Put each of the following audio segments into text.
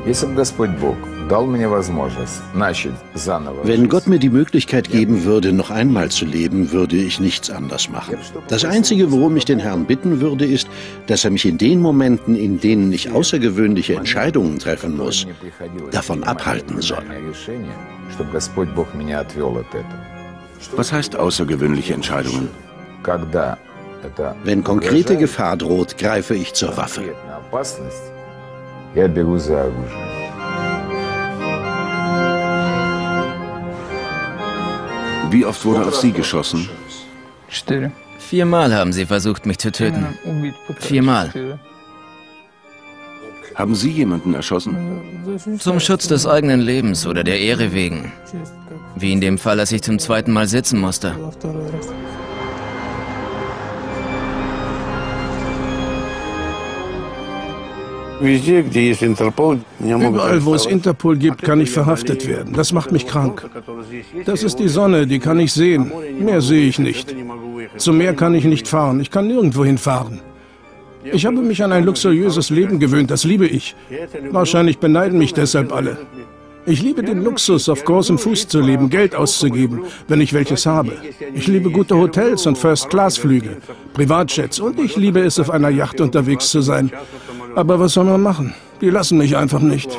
Wenn Gott mir die Möglichkeit geben würde, noch einmal zu leben, würde ich nichts anders machen. Das Einzige, worum ich den Herrn bitten würde, ist, dass er mich in den Momenten, in denen ich außergewöhnliche Entscheidungen treffen muss, davon abhalten soll. Was heißt außergewöhnliche Entscheidungen? Wenn konkrete Gefahr droht, greife ich zur Waffe. Wie oft wurde auf Sie geschossen? 4-mal haben sie versucht, mich zu töten. 4-mal. Haben Sie jemanden erschossen? Zum Schutz des eigenen Lebens oder der Ehre wegen. Wie in dem Fall, als ich zum 2. Mal sitzen musste. Überall, wo es Interpol gibt, kann ich verhaftet werden. Das macht mich krank. Das ist die Sonne, die kann ich sehen. Mehr sehe ich nicht. Zum Meer kann ich nicht fahren. Ich kann nirgendwo hinfahren. Ich habe mich an ein luxuriöses Leben gewöhnt. Das liebe ich. Wahrscheinlich beneiden mich deshalb alle. Ich liebe den Luxus, auf großem Fuß zu leben, Geld auszugeben, wenn ich welches habe. Ich liebe gute Hotels und First-Class-Flüge, Privatjets und ich liebe es, auf einer Yacht unterwegs zu sein. Aber was soll man machen? Die lassen mich einfach nicht.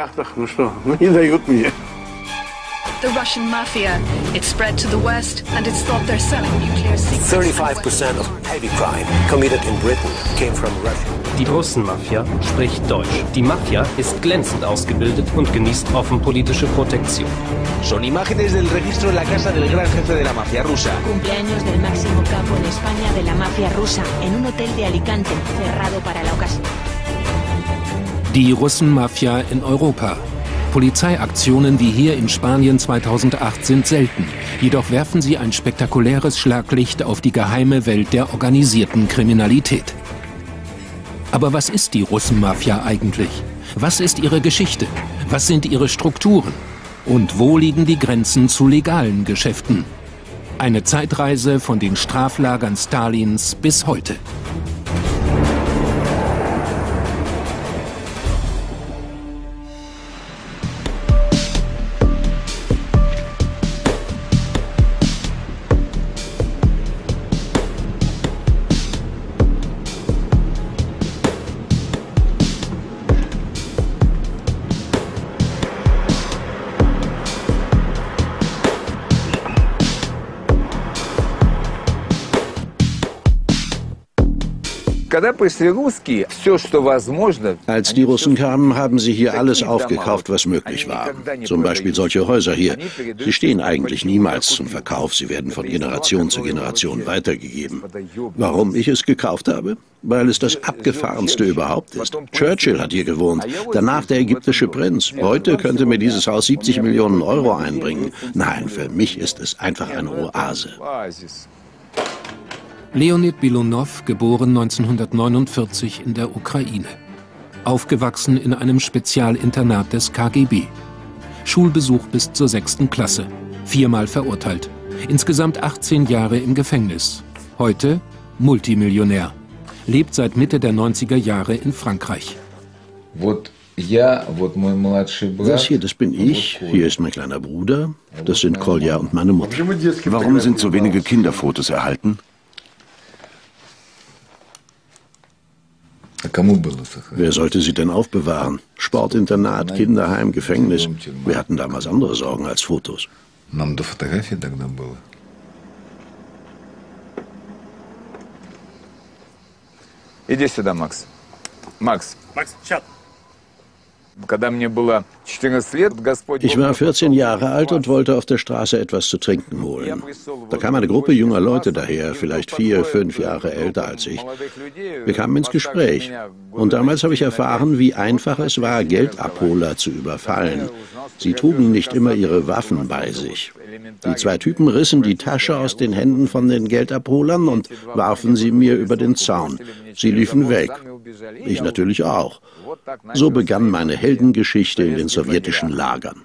The Russian mafia. It spread to the West and it's thought they're selling nuclear secrets. 35% of heavy crime committed in Britain came from Russia. Die Russenmafia spricht Deutsch. Die Mafia ist glänzend ausgebildet und genießt offen politische Protektion. Son imágenes del registro en la casa del gran jefe de la mafia rusa. Cumpleaños del máximo capo en España de la mafia rusa en un hotel de Alicante, cerrado para la ocasión. Die Russenmafia in Europa. Polizeiaktionen wie hier in Spanien 2008 sind selten. Jedoch werfen sie ein spektakuläres Schlaglicht auf die geheime Welt der organisierten Kriminalität. Aber was ist die Russenmafia eigentlich? Was ist ihre Geschichte? Was sind ihre Strukturen? Und wo liegen die Grenzen zu legalen Geschäften? Eine Zeitreise von den Straflagern Stalins bis heute. Als die Russen kamen, haben sie hier alles aufgekauft, was möglich war. Zum Beispiel solche Häuser hier. Sie stehen eigentlich niemals zum Verkauf. Sie werden von Generation zu Generation weitergegeben. Warum ich es gekauft habe? Weil es das Abgefahrenste überhaupt ist. Churchill hat hier gewohnt, danach der ägyptische Prinz. Heute könnte mir dieses Haus 70 Millionen Euro einbringen. Nein, für mich ist es einfach eine Oase. Leonid Bilunov, geboren 1949 in der Ukraine. Aufgewachsen in einem Spezialinternat des KGB. Schulbesuch bis zur 6. Klasse. 4-mal verurteilt. Insgesamt 18 Jahre im Gefängnis. Heute Multimillionär. Lebt seit Mitte der 90er Jahre in Frankreich. Das hier, das bin ich. Hier ist mein kleiner Bruder. Das sind Kolja und meine Mutter. Warum sind so wenige Kinderfotos erhalten? Wer sollte sie denn aufbewahren? Sportinternat, Kinderheim, Gefängnis. Wir hatten damals andere Sorgen als Fotos. Иди сюда, Макс. Макс, сейчас. Ich war 14 Jahre alt und wollte auf der Straße etwas zu trinken holen. Da kam eine Gruppe junger Leute daher, vielleicht 4, 5 Jahre älter als ich. Wir kamen ins Gespräch. Und damals habe ich erfahren, wie einfach es war, Geldabholer zu überfallen. Sie trugen nicht immer ihre Waffen bei sich. Die 2 Typen rissen die Tasche aus den Händen von den Geldabholern und warfen sie mir über den Zaun. Sie liefen weg. Ich natürlich auch. So begann meine Heldengeschichte in den sowjetischen Lagern.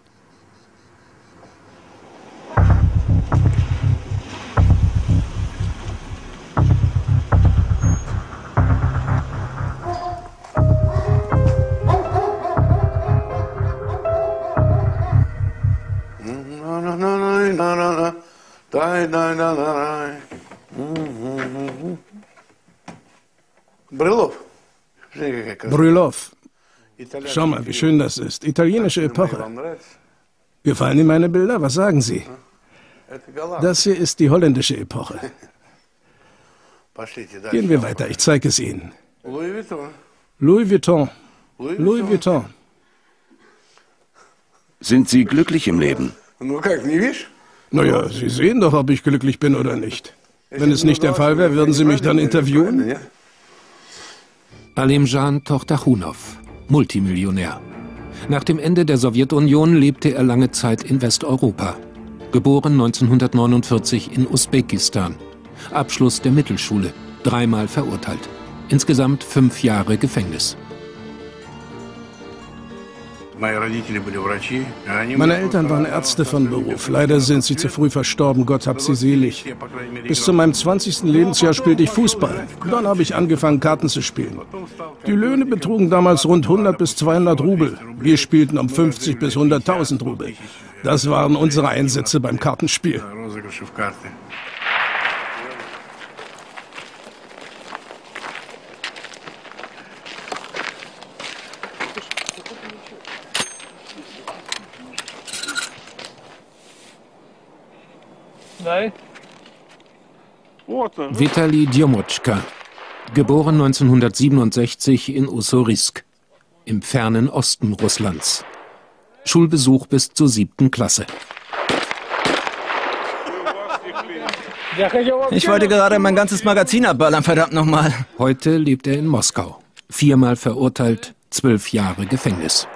Brylov. Schau mal, wie schön das ist. Italienische Epoche. Gefallen Ihnen meine Bilder? Was sagen Sie? Das hier ist die holländische Epoche. Gehen wir weiter, ich zeige es Ihnen. Louis Vuitton. Louis Vuitton. Sind Sie glücklich im Leben? Naja, Sie sehen doch, ob ich glücklich bin oder nicht. Wenn es nicht der Fall wäre, würden Sie mich dann interviewen? Alimjan Tochtachunov, Multimillionär. Nach dem Ende der Sowjetunion lebte er lange Zeit in Westeuropa. Geboren 1949 in Usbekistan. Abschluss der Mittelschule, 3-mal verurteilt. Insgesamt 5 Jahre Gefängnis. Meine Eltern waren Ärzte von Beruf. Leider sind sie zu früh verstorben, Gott hab sie selig. Bis zu meinem 20. Lebensjahr spielte ich Fußball. Dann habe ich angefangen, Karten zu spielen. Die Löhne betrugen damals rund 100 bis 200 Rubel. Wir spielten um 50 bis 100.000 Rubel. Das waren unsere Einsätze beim Kartenspiel. Vitali Djomotschka, geboren 1967 in Ussurisk, im fernen Osten Russlands. Schulbesuch bis zur 7. Klasse. Ich wollte gerade mein ganzes Magazin abballern, verdammt nochmal. Heute lebt er in Moskau. 4-mal verurteilt, 12 Jahre Gefängnis.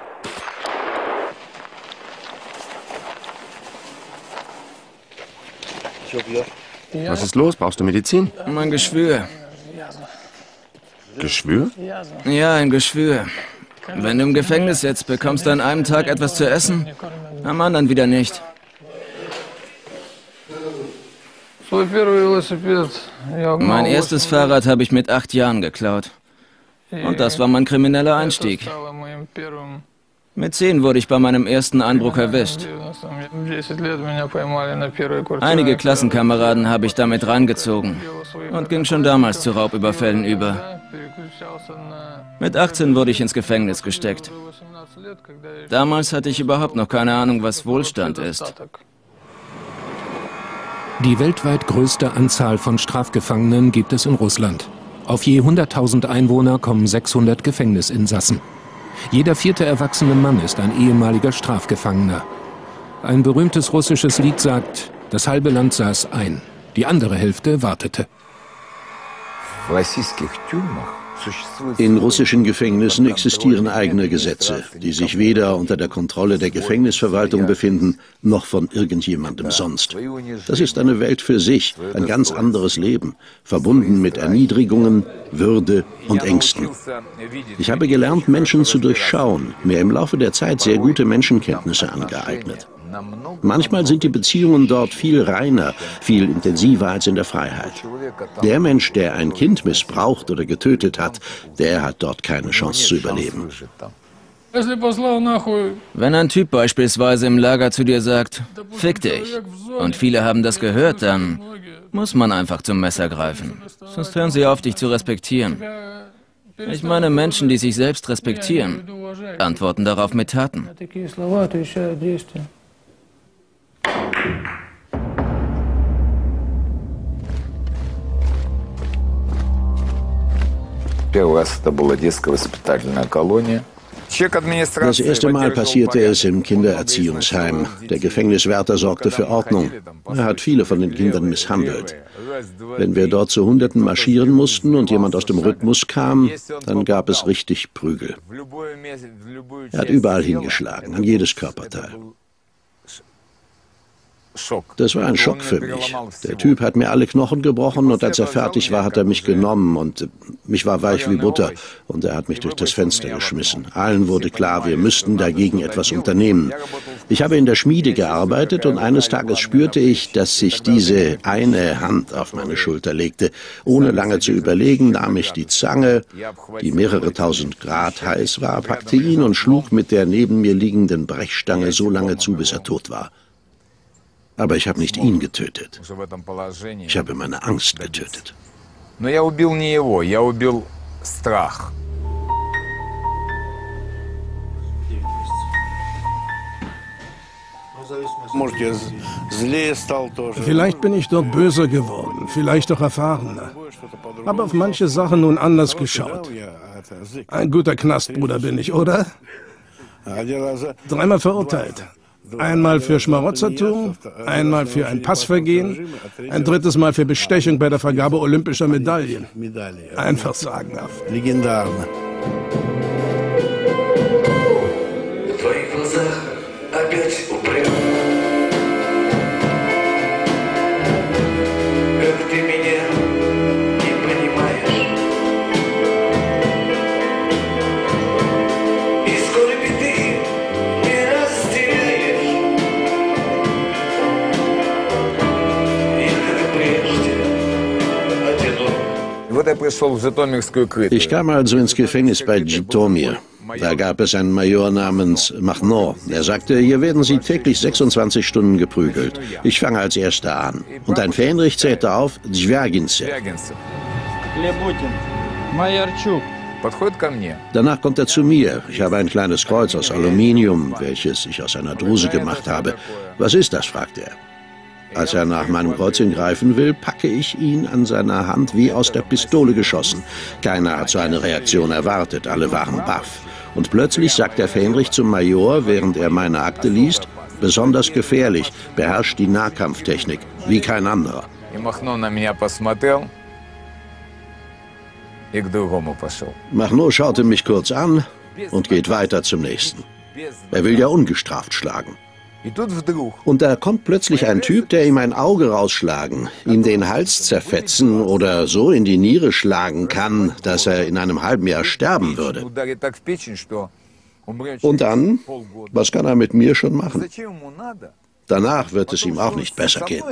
Was ist los? Brauchst du Medizin? Mein Geschwür. Geschwür? Ja, ein Geschwür. Wenn du im Gefängnis sitzt, bekommst du an einem Tag etwas zu essen, am anderen wieder nicht. Mein erstes Fahrrad habe ich mit 8 Jahren geklaut. Und das war mein krimineller Einstieg. Mit 10 wurde ich bei meinem ersten Einbruch erwischt. Einige Klassenkameraden habe ich damit reingezogen und ging schon damals zu Raubüberfällen über. Mit 18 wurde ich ins Gefängnis gesteckt. Damals hatte ich überhaupt noch keine Ahnung, was Wohlstand ist. Die weltweit größte Anzahl von Strafgefangenen gibt es in Russland. Auf je 100.000 Einwohner kommen 600 Gefängnisinsassen. Jeder 4. erwachsene Mann ist ein ehemaliger Strafgefangener. Ein berühmtes russisches Lied sagt, das halbe Land saß ein, die andere Hälfte wartete. In russischen Gefängnissen existieren eigene Gesetze, die sich weder unter der Kontrolle der Gefängnisverwaltung befinden, noch von irgendjemandem sonst. Das ist eine Welt für sich, ein ganz anderes Leben, verbunden mit Erniedrigungen, Würde und Ängsten. Ich habe gelernt, Menschen zu durchschauen, mir im Laufe der Zeit sehr gute Menschenkenntnisse angeeignet. Manchmal sind die Beziehungen dort viel reiner, viel intensiver als in der Freiheit. Der Mensch, der ein Kind missbraucht oder getötet hat, der hat dort keine Chance zu überleben. Wenn ein Typ beispielsweise im Lager zu dir sagt, fick dich, und viele haben das gehört, dann muss man einfach zum Messer greifen. Sonst hören sie auf, dich zu respektieren. Ich meine, Menschen, die sich selbst respektieren, antworten darauf mit Taten. Das erste Mal passierte es im Kindererziehungsheim. Der Gefängniswärter sorgte für Ordnung. Er hat viele von den Kindern misshandelt. Wenn wir dort zu Hunderten marschieren mussten und jemand aus dem Rhythmus kam, dann gab es richtig Prügel. Er hat überall hingeschlagen, an jedes Körperteil. Das war ein Schock für mich. Der Typ hat mir alle Knochen gebrochen und als er fertig war, hat er mich genommen und mich war weich wie Butter und er hat mich durch das Fenster geschmissen. Allen wurde klar, wir müssten dagegen etwas unternehmen. Ich habe in der Schmiede gearbeitet und eines Tages spürte ich, dass sich diese eine Hand auf meine Schulter legte. Ohne lange zu überlegen, nahm ich die Zange, die mehrere tausend Grad heiß war, packte ihn und schlug mit der neben mir liegenden Brechstange so lange zu, bis er tot war. Aber ich habe nicht ihn getötet. Ich habe meine Angst getötet. страх. Vielleicht bin ich dort böser geworden, vielleicht auch erfahrener. Habe auf manche Sachen nun anders geschaut. Ein guter Knastbruder bin ich, oder? 3-mal verurteilt. Einmal für Schmarotzertum, einmal für ein Passvergehen, ein 3. Mal für Bestechung bei der Vergabe olympischer Medaillen. Einfach sagenhaft. Ich kam also ins Gefängnis bei Jitomir. Da gab es einen Major namens Machno. Er sagte, hier werden Sie täglich 26 Stunden geprügelt. Ich fange als Erster an. Und ein Fähnrich zählte auf Djwerginse. Danach kommt er zu mir. Ich habe ein kleines Kreuz aus Aluminium, welches ich aus einer Druse gemacht habe. Was ist das, fragte er. Als er nach meinem Kreuzchen greifen will, packe ich ihn an seiner Hand wie aus der Pistole geschossen. Keiner hat so eine Reaktion erwartet, alle waren baff. Und plötzlich sagt der Fähnrich zum Major, während er meine Akte liest, besonders gefährlich, beherrscht die Nahkampftechnik, wie kein anderer. Machno schaute mich kurz an und geht weiter zum nächsten. Er will ja ungestraft schlagen. Und da kommt plötzlich ein Typ, der ihm ein Auge rausschlagen, ihm den Hals zerfetzen oder so in die Niere schlagen kann, dass er in einem halben Jahr sterben würde. Und dann, was kann er mit mir schon machen? Danach wird es ihm auch nicht besser gehen.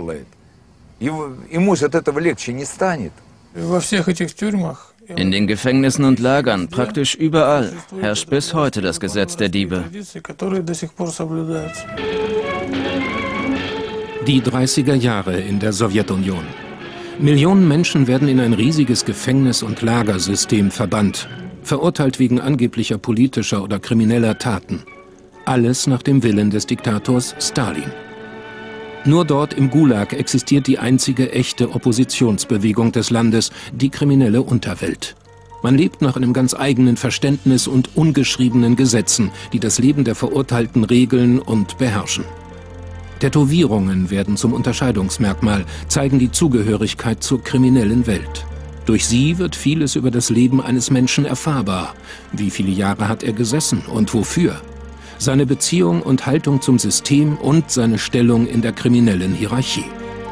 In den Gefängnissen und Lagern, praktisch überall, herrscht bis heute das Gesetz der Diebe. Die 30er Jahre in der Sowjetunion. Millionen Menschen werden in ein riesiges Gefängnis- und Lagersystem verbannt, verurteilt wegen angeblicher politischer oder krimineller Taten. Alles nach dem Willen des Diktators Stalin. Nur dort im Gulag existiert die einzige echte Oppositionsbewegung des Landes, die kriminelle Unterwelt. Man lebt nach einem ganz eigenen Verständnis und ungeschriebenen Gesetzen, die das Leben der Verurteilten regeln und beherrschen. Tätowierungen werden zum Unterscheidungsmerkmal, zeigen die Zugehörigkeit zur kriminellen Welt. Durch sie wird vieles über das Leben eines Menschen erfahrbar. Wie viele Jahre hat er gesessen und wofür? Seine Beziehung und Haltung zum System und seine Stellung in der kriminellen Hierarchie.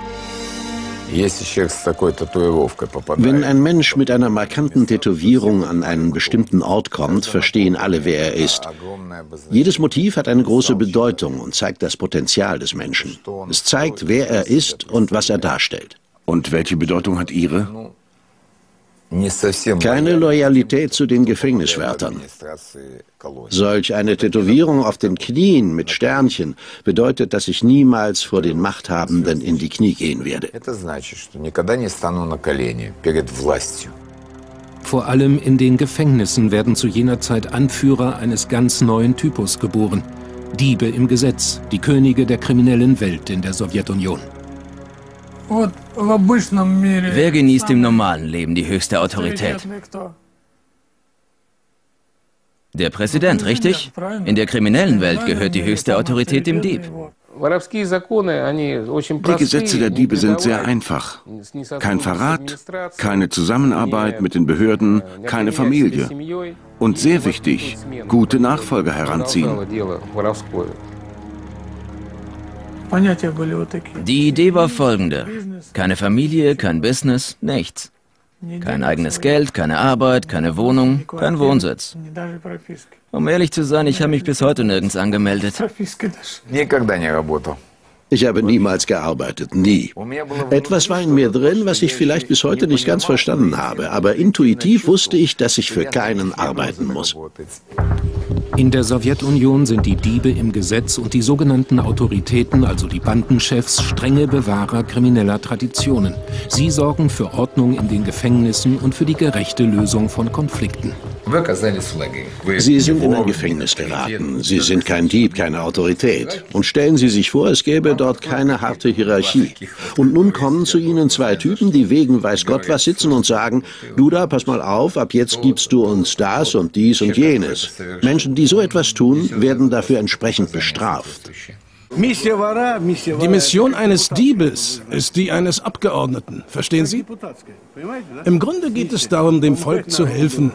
Wenn ein Mensch mit einer markanten Tätowierung an einen bestimmten Ort kommt, verstehen alle, wer er ist. Jedes Motiv hat eine große Bedeutung und zeigt das Potenzial des Menschen. Es zeigt, wer er ist und was er darstellt. Und welche Bedeutung hat Ihre? Keine Loyalität zu den Gefängniswärtern. Solch eine Tätowierung auf den Knien mit Sternchen bedeutet, dass ich niemals vor den Machthabenden in die Knie gehen werde. Vor allem in den Gefängnissen werden zu jener Zeit Anführer eines ganz neuen Typus geboren. Diebe im Gesetz, die Könige der kriminellen Welt in der Sowjetunion. Wer genießt im normalen Leben die höchste Autorität? Der Präsident, richtig? In der kriminellen Welt gehört die höchste Autorität dem Dieb. Die Gesetze der Diebe sind sehr einfach. Kein Verrat, keine Zusammenarbeit mit den Behörden, keine Familie. Und sehr wichtig, gute Nachfolger heranziehen. Die Idee war folgende. Keine Familie, kein Business, nichts. Kein eigenes Geld, keine Arbeit, keine Wohnung, kein Wohnsitz. Um ehrlich zu sein, ich habe mich bis heute nirgends angemeldet. Ich habe niemals gearbeitet, nie. Etwas war in mir drin, was ich vielleicht bis heute nicht ganz verstanden habe, aber intuitiv wusste ich, dass ich für keinen arbeiten muss. In der Sowjetunion sind die Diebe im Gesetz und die sogenannten Autoritäten, also die Bandenchefs, strenge Bewahrer krimineller Traditionen. Sie sorgen für Ordnung in den Gefängnissen und für die gerechte Lösung von Konflikten. Sie sind in ein Gefängnis geraten. Sie sind kein Dieb, keine Autorität. Und stellen Sie sich vor, es gäbe dort keine harte Hierarchie. Und nun kommen zu Ihnen zwei Typen, die wegen weiß Gott was sitzen und sagen, du da, pass mal auf, ab jetzt gibst du uns das und dies und jenes. Menschen, die so etwas tun, werden dafür entsprechend bestraft. Die Mission eines Diebes ist die eines Abgeordneten. Verstehen Sie? Im Grunde geht es darum, dem Volk zu helfen.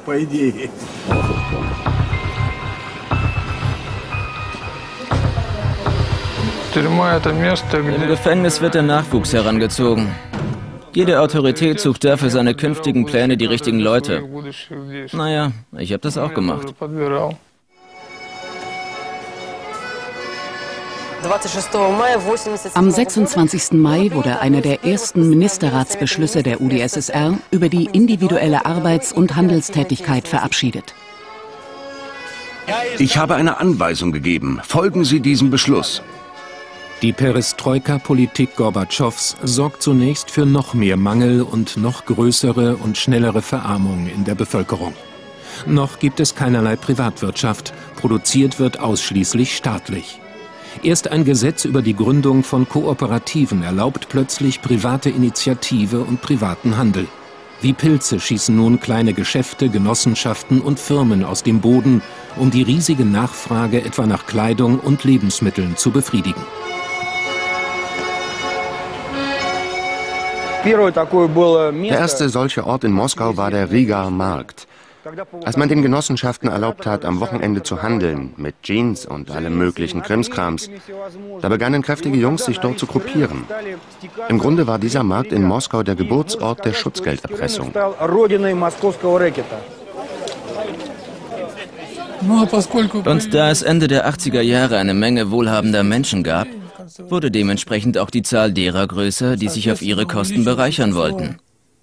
Im Gefängnis wird der Nachwuchs herangezogen. Jede Autorität sucht dafür seine künftigen Pläne die richtigen Leute. Naja, ich habe das auch gemacht. Am 26. Mai wurde einer der ersten Ministerratsbeschlüsse der UdSSR über die individuelle Arbeits- und Handelstätigkeit verabschiedet. Ich habe eine Anweisung gegeben. Folgen Sie diesem Beschluss. Die Perestroika-Politik Gorbatschows sorgt zunächst für noch mehr Mangel und noch größere und schnellere Verarmung in der Bevölkerung. Noch gibt es keinerlei Privatwirtschaft, produziert wird ausschließlich staatlich. Erst ein Gesetz über die Gründung von Kooperativen erlaubt plötzlich private Initiative und privaten Handel. Wie Pilze schießen nun kleine Geschäfte, Genossenschaften und Firmen aus dem Boden, um die riesige Nachfrage etwa nach Kleidung und Lebensmitteln zu befriedigen. Der erste solche Ort in Moskau war der Rigaer Markt. Als man den Genossenschaften erlaubt hat, am Wochenende zu handeln, mit Jeans und allem möglichen Krimskrams, da begannen kräftige Jungs, sich dort zu gruppieren. Im Grunde war dieser Markt in Moskau der Geburtsort der Schutzgelderpressung. Und da es Ende der 80er Jahre eine Menge wohlhabender Menschen gab, wurde dementsprechend auch die Zahl derer größer, die sich auf ihre Kosten bereichern wollten.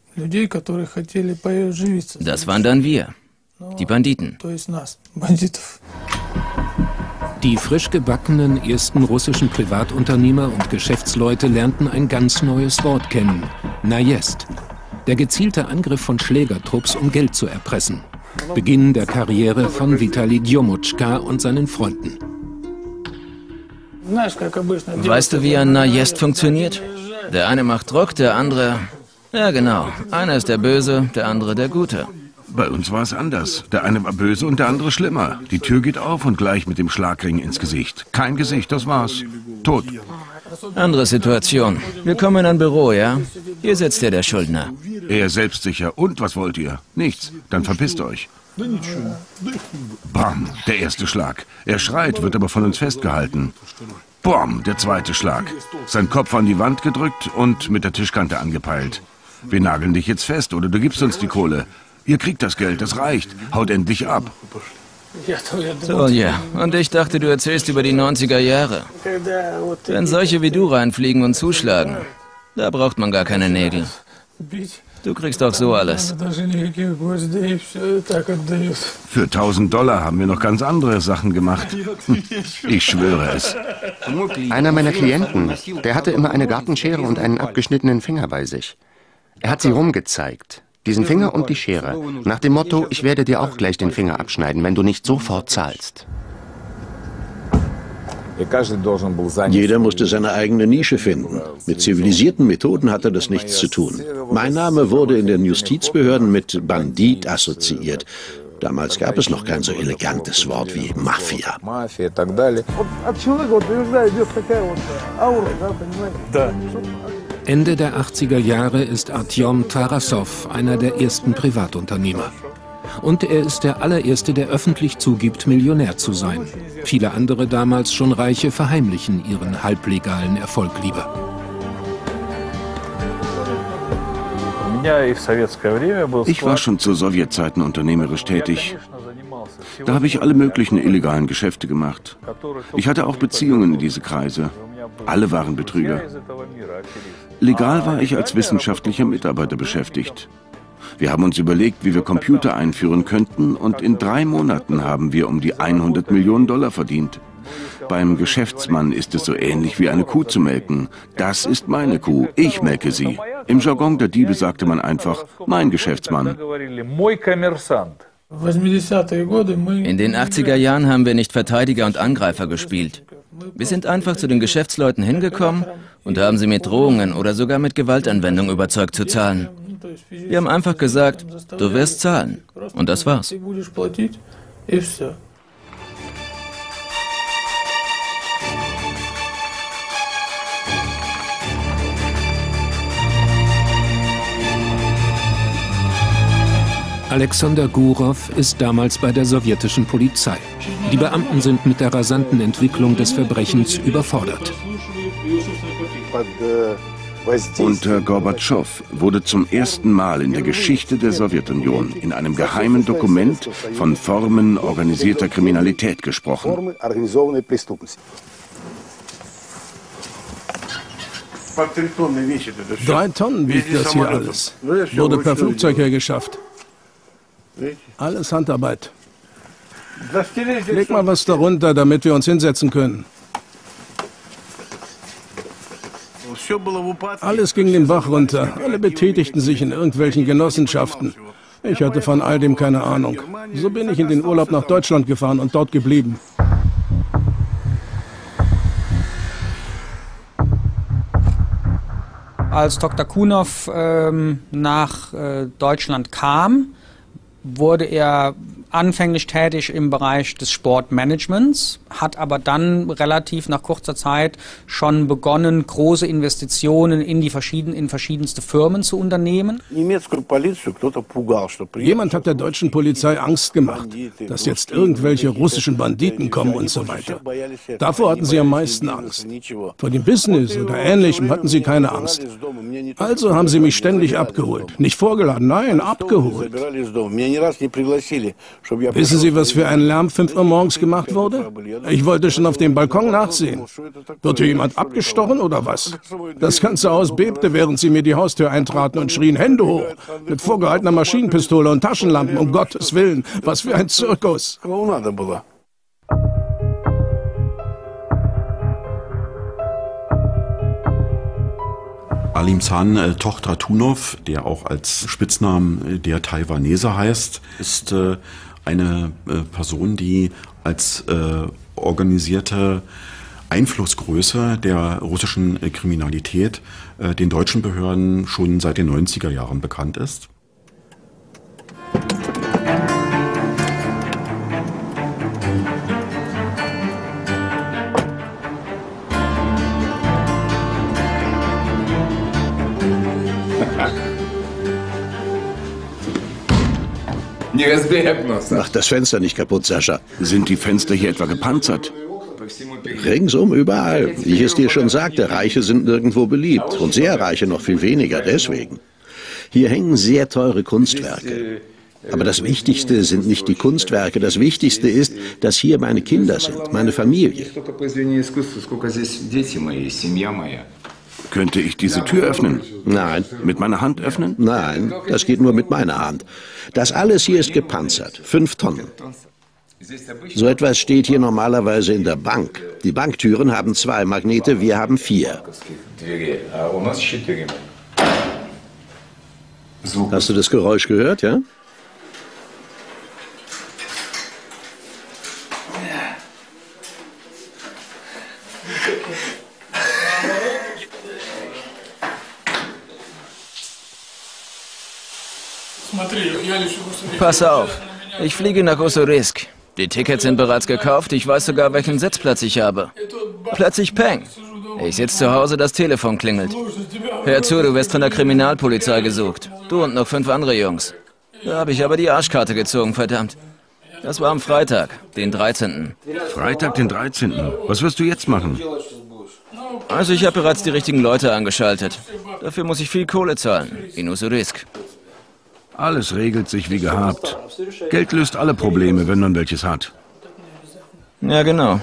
Das waren dann wir, die Banditen. Die frisch gebackenen ersten russischen Privatunternehmer und Geschäftsleute lernten ein ganz neues Wort kennen: Najezd. Der gezielte Angriff von Schlägertrupps, um Geld zu erpressen. Beginn der Karriere von Vitali Djomutschka und seinen Freunden. Weißt du, wie ein Najezd funktioniert? Der eine macht Druck, der andere... Ja, genau. Einer ist der Böse, der andere der Gute. Bei uns war es anders. Der eine war böse und der andere schlimmer. Die Tür geht auf und gleich mit dem Schlagring ins Gesicht. Kein Gesicht, das war's. Tot. Andere Situation. Wir kommen in ein Büro, ja? Hier sitzt der Schuldner. Er selbstsicher. Und was wollt ihr? Nichts. Dann verpisst euch. Bam, der erste Schlag. Er schreit, wird aber von uns festgehalten. Bam, der zweite Schlag. Sein Kopf an die Wand gedrückt und mit der Tischkante angepeilt. Wir nageln dich jetzt fest oder du gibst uns die Kohle. Ihr kriegt das Geld, das reicht. Haut endlich ab. So, ja. Und ich dachte, du erzählst über die 90er Jahre. Wenn solche wie du reinfliegen und zuschlagen, da braucht man gar keine Nägel. Du kriegst auch so alles. Für $1000 haben wir noch ganz andere Sachen gemacht. Ich schwöre es. Einer meiner Klienten, der hatte immer eine Gartenschere und einen abgeschnittenen Finger bei sich. Er hat sie rumgezeigt. Diesen Finger und die Schere. Nach dem Motto, ich werde dir auch gleich den Finger abschneiden, wenn du nicht sofort zahlst. Jeder musste seine eigene Nische finden. Mit zivilisierten Methoden hatte das nichts zu tun. Mein Name wurde in den Justizbehörden mit Bandit assoziiert. Damals gab es noch kein so elegantes Wort wie Mafia. Ende der 80er Jahre ist Artjom Tarassow einer der ersten Privatunternehmer. Und er ist der allererste, der öffentlich zugibt, Millionär zu sein. Viele andere damals schon Reiche verheimlichen ihren halblegalen Erfolg lieber. Ich war schon zu Sowjetzeiten unternehmerisch tätig. Da habe ich alle möglichen illegalen Geschäfte gemacht. Ich hatte auch Beziehungen in diese Kreise. Alle waren Betrüger. Legal war ich als wissenschaftlicher Mitarbeiter beschäftigt. Wir haben uns überlegt, wie wir Computer einführen könnten, und in 3 Monaten haben wir um die 100 Millionen Dollar verdient. Beim Geschäftsmann ist es so ähnlich wie eine Kuh zu melken. Das ist meine Kuh, ich melke sie. Im Jargon der Diebe sagte man einfach, mein Geschäftsmann. In den 80er Jahren haben wir nicht Verteidiger und Angreifer gespielt. Wir sind einfach zu den Geschäftsleuten hingekommen und haben sie mit Drohungen oder sogar mit Gewaltanwendung überzeugt zu zahlen. Wir haben einfach gesagt, du wirst zahlen. Und das war's. Alexander Gurow ist damals bei der sowjetischen Polizei. Die Beamten sind mit der rasanten Entwicklung des Verbrechens überfordert. Unter Gorbatschow wurde zum ersten Mal in der Geschichte der Sowjetunion in einem geheimen Dokument von Formen organisierter Kriminalität gesprochen. 3 Tonnen wiegt das hier alles. Wurde per Flugzeug hergeschafft. Alles Handarbeit. Leg mal was darunter, damit wir uns hinsetzen können. Alles ging den Bach runter. Alle betätigten sich in irgendwelchen Genossenschaften. Ich hatte von all dem keine Ahnung. So bin ich in den Urlaub nach Deutschland gefahren und dort geblieben. Als Dr. Kunow nach Deutschland kam, wurde er anfänglich tätig im Bereich des Sportmanagements, hat aber dann relativ nach kurzer Zeit schon begonnen, große Investitionen in verschiedenste Firmen zu unternehmen. Jemand hat der deutschen Polizei Angst gemacht, dass jetzt irgendwelche russischen Banditen kommen und so weiter. Davor hatten sie am meisten Angst. Vor dem Business oder Ähnlichem hatten sie keine Angst. Also haben sie mich ständig abgeholt. Nicht vorgeladen, nein, abgeholt. Wissen Sie, was für ein Lärm 5 Uhr morgens gemacht wurde? Ich wollte schon auf dem Balkon nachsehen. Wird hier jemand abgestochen oder was? Das ganze Haus bebte, während sie mir die Haustür eintraten und schrien, Hände hoch, mit vorgehaltener Maschinenpistole und Taschenlampen, um Gottes Willen. Was für ein Zirkus. Alimzhan Tochtratunow, der auch als Spitznamen der Taiwaneser heißt, ist eine Person, die als organisierte Einflussgröße der russischen Kriminalität den deutschen Behörden schon seit den 90er Jahren bekannt ist. Mach das Fenster nicht kaputt, Sascha. Sind die Fenster hier etwa gepanzert? Ringsum überall. Wie ich es dir schon sagte, Reiche sind nirgendwo beliebt. Und sehr Reiche noch viel weniger, deswegen. Hier hängen sehr teure Kunstwerke. Aber das Wichtigste sind nicht die Kunstwerke. Das Wichtigste ist, dass hier meine Kinder sind, meine Familie. Könnte ich diese Tür öffnen? Nein. Mit meiner Hand öffnen? Nein, das geht nur mit meiner Hand. Das alles hier ist gepanzert, 5 Tonnen. So etwas steht hier normalerweise in der Bank. Die Banktüren haben 2 Magnete, wir haben 4. Hast du das Geräusch gehört, ja? Pass auf, ich fliege nach Ussurisk. Die Tickets sind bereits gekauft, ich weiß sogar, welchen Sitzplatz ich habe. Plötzlich Peng. Ich sitze zu Hause, das Telefon klingelt. Hör zu, du wirst von der Kriminalpolizei gesucht. Du und noch 5 andere Jungs. Da habe ich aber die Arschkarte gezogen, verdammt. Das war am Freitag, den 13. Freitag, den 13. Was wirst du jetzt machen? Also ich habe bereits die richtigen Leute angeschaltet. Dafür muss ich viel Kohle zahlen, in Ussurisk. Alles regelt sich wie gehabt. Geld löst alle Probleme, wenn man welches hat. Ja, genau.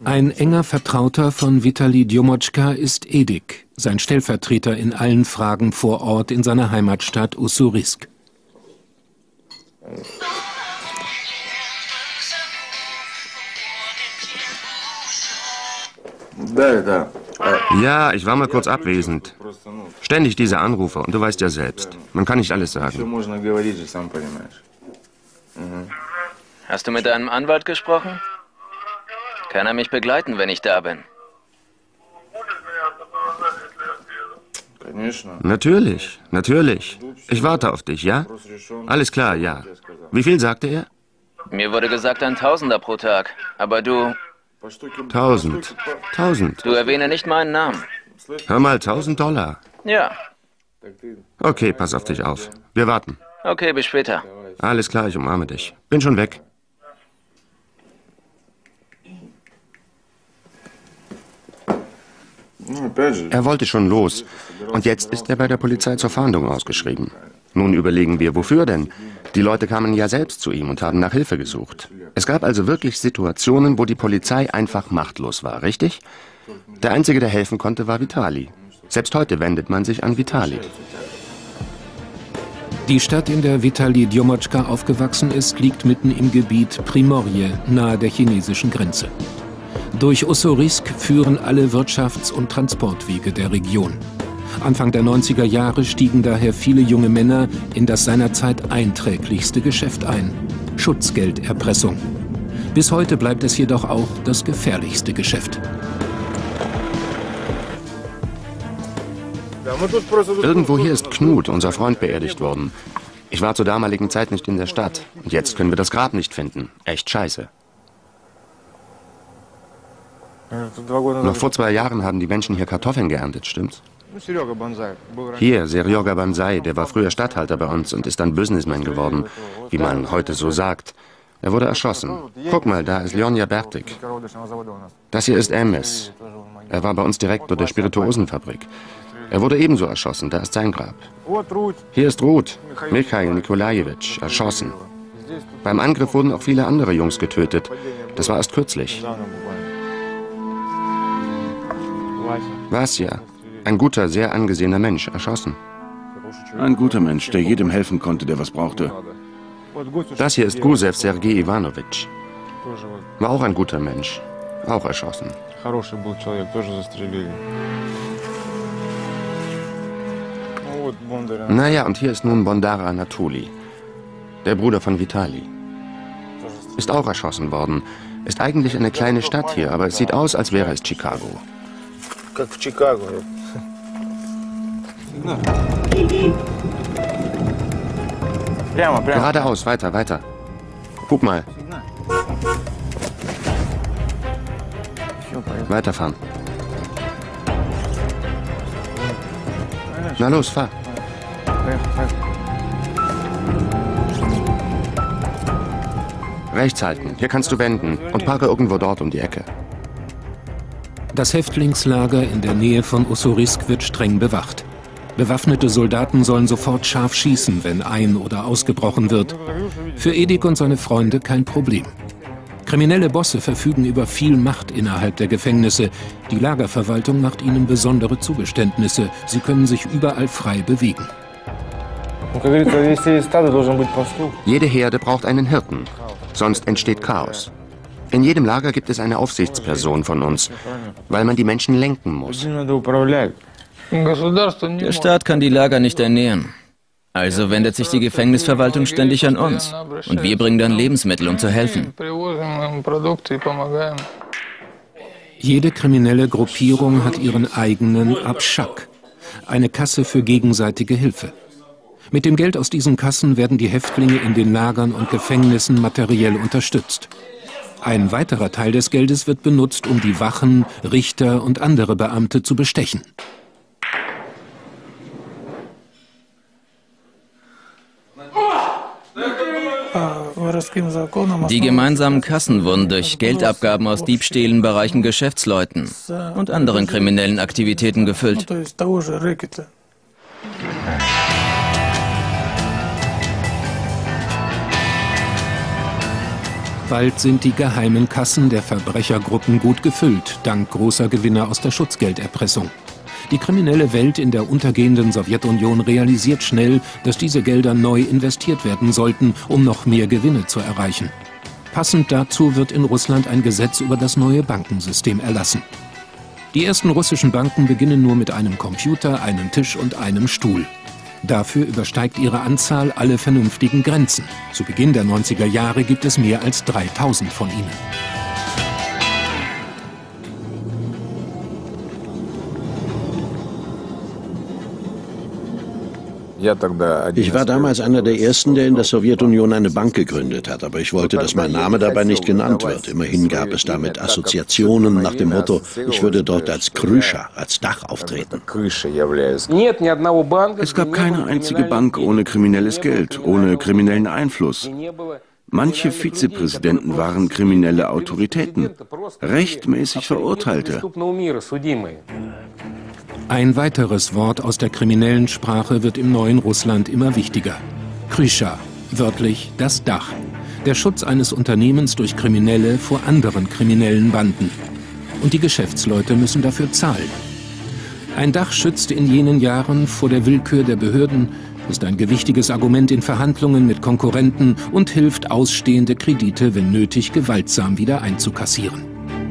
Ein enger Vertrauter von Vitali Djomotschka ist Edik, sein Stellvertreter in allen Fragen vor Ort in seiner Heimatstadt Ussurisk. Ja, ich war mal kurz abwesend. Ständig diese Anrufe und du weißt ja selbst, man kann nicht alles sagen. Hast du mit deinem Anwalt gesprochen? Kann er mich begleiten, wenn ich da bin? Natürlich, natürlich. Ich warte auf dich, ja? Alles klar, ja. Wie viel sagte er? Mir wurde gesagt, ein Tausender pro Tag. Aber du... 1000. 1000. Du erwähne nicht meinen Namen. Hör mal, $1000. Ja. Okay, pass auf dich auf. Wir warten. Okay, bis später. Alles klar, ich umarme dich. Bin schon weg. Er wollte schon los. Und jetzt ist er bei der Polizei zur Fahndung ausgeschrieben. Nun überlegen wir, wofür denn? Die Leute kamen ja selbst zu ihm und haben nach Hilfe gesucht. Es gab also wirklich Situationen, wo die Polizei einfach machtlos war, richtig? Der Einzige, der helfen konnte, war Vitali. Selbst heute wendet man sich an Vitali. Die Stadt, in der Vitali Djomotschka aufgewachsen ist, liegt mitten im Gebiet Primorje, nahe der chinesischen Grenze. Durch Ussurisk führen alle Wirtschafts- und Transportwege der Region. Anfang der 90er Jahre stiegen daher viele junge Männer in das seinerzeit einträglichste Geschäft ein: Schutzgelderpressung. Bis heute bleibt es jedoch auch das gefährlichste Geschäft. Irgendwo hier ist Knut, unser Freund, beerdigt worden. Ich war zur damaligen Zeit nicht in der Stadt. Und jetzt können wir das Grab nicht finden. Echt scheiße. Noch vor 2 Jahren haben die Menschen hier Kartoffeln geerntet, stimmt's? Hier, Serjoga Banzai, der war früher Statthalter bei uns und ist dann Businessman geworden, wie man heute so sagt. Er wurde erschossen. Guck mal, da ist Ljonja Bertik. Das hier ist Emes. Er war bei uns Direktor der Spirituosenfabrik. Er wurde ebenso erschossen, da ist sein Grab. Hier ist Ruth, Mikhail Nikolajewitsch, erschossen. Beim Angriff wurden auch viele andere Jungs getötet. Das war erst kürzlich. Vasja, ein guter, sehr angesehener Mensch, erschossen. Ein guter Mensch, der jedem helfen konnte, der was brauchte. Das hier ist Gusev Sergei Ivanovich. War auch ein guter Mensch, auch erschossen. Naja, und hier ist nun Bondara Anatoli, der Bruder von Vitali. Ist auch erschossen worden. Ist eigentlich eine kleine Stadt hier, aber es sieht aus, als wäre es Chicago. Geradeaus, weiter, weiter. Guck mal. Weiterfahren. Na los, fahr. Rechts halten, hier kannst du wenden und parke irgendwo dort um die Ecke. Das Häftlingslager in der Nähe von Ussurisk wird streng bewacht. Bewaffnete Soldaten sollen sofort scharf schießen, wenn ein- oder ausgebrochen wird. Für Edik und seine Freunde kein Problem. Kriminelle Bosse verfügen über viel Macht innerhalb der Gefängnisse. Die Lagerverwaltung macht ihnen besondere Zugeständnisse. Sie können sich überall frei bewegen. Jede Herde braucht einen Hirten, sonst entsteht Chaos. In jedem Lager gibt es eine Aufsichtsperson von uns, weil man die Menschen lenken muss. Der Staat kann die Lager nicht ernähren. Also wendet sich die Gefängnisverwaltung ständig an uns. Und wir bringen dann Lebensmittel, um zu helfen. Jede kriminelle Gruppierung hat ihren eigenen Abschak, eine Kasse für gegenseitige Hilfe. Mit dem Geld aus diesen Kassen werden die Häftlinge in den Lagern und Gefängnissen materiell unterstützt. Ein weiterer Teil des Geldes wird benutzt, um die Wachen, Richter und andere Beamte zu bestechen. Die gemeinsamen Kassen wurden durch Geldabgaben aus Diebstählen bei reichen Geschäftsleuten und anderen kriminellen Aktivitäten gefüllt. Bald sind die geheimen Kassen der Verbrechergruppen gut gefüllt, dank großer Gewinne aus der Schutzgelderpressung. Die kriminelle Welt in der untergehenden Sowjetunion realisiert schnell, dass diese Gelder neu investiert werden sollten, um noch mehr Gewinne zu erreichen. Passend dazu wird in Russland ein Gesetz über das neue Bankensystem erlassen. Die ersten russischen Banken beginnen nur mit einem Computer, einem Tisch und einem Stuhl. Dafür übersteigt ihre Anzahl alle vernünftigen Grenzen. Zu Beginn der 90er Jahre gibt es mehr als 3000 von ihnen. Ich war damals einer der Ersten, der in der Sowjetunion eine Bank gegründet hat, aber ich wollte, dass mein Name dabei nicht genannt wird. Immerhin gab es damit Assoziationen nach dem Motto, ich würde dort als Kryscha, als Dach auftreten. Es gab keine einzige Bank ohne kriminelles Geld, ohne kriminellen Einfluss. Manche Vizepräsidenten waren kriminelle Autoritäten, rechtmäßig Verurteilte. Ein weiteres Wort aus der kriminellen Sprache wird im neuen Russland immer wichtiger. Kryscha, wörtlich das Dach. Der Schutz eines Unternehmens durch Kriminelle vor anderen kriminellen Banden. Und die Geschäftsleute müssen dafür zahlen. Ein Dach schützt in jenen Jahren vor der Willkür der Behörden, ist ein gewichtiges Argument in Verhandlungen mit Konkurrenten und hilft, ausstehende Kredite, wenn nötig, gewaltsam wieder einzukassieren.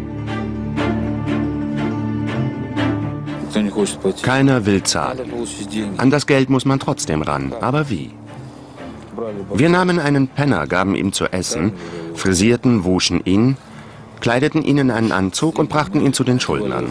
Keiner will zahlen. An das Geld muss man trotzdem ran. Aber wie? Wir nahmen einen Penner, gaben ihm zu essen, frisierten, wuschen ihn, kleideten ihn in einen Anzug und brachten ihn zu den Schuldnern.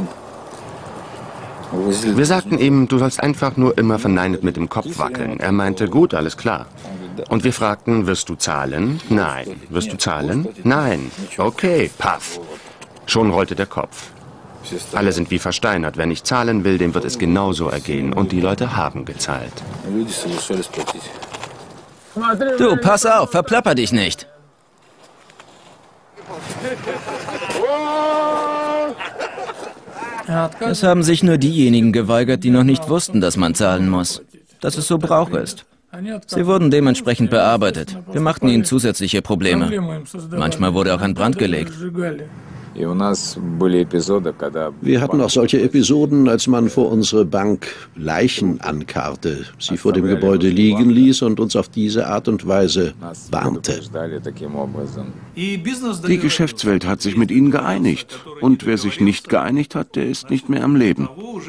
Wir sagten ihm, du sollst einfach nur immer verneinend mit dem Kopf wackeln. Er meinte, gut, alles klar. Und wir fragten, wirst du zahlen? Nein. Wirst du zahlen? Nein. Okay, paff. Schon rollte der Kopf. Alle sind wie versteinert. Wer nicht zahlen will, dem wird es genauso ergehen. Und die Leute haben gezahlt. Du, pass auf, verplapper dich nicht. Es haben sich nur diejenigen geweigert, die noch nicht wussten, dass man zahlen muss. Dass es so Brauch ist. Sie wurden dementsprechend bearbeitet. Wir machten ihnen zusätzliche Probleme. Manchmal wurde auch ein Brand gelegt. Wir hatten auch solche Episoden, als man vor unsere Bank Leichen ankarrte, sie vor dem Gebäude liegen ließ und uns auf diese Art und Weise warnte. Die Geschäftswelt hat sich mit ihnen geeinigt. Und wer sich nicht geeinigt hat, der ist nicht mehr am Leben.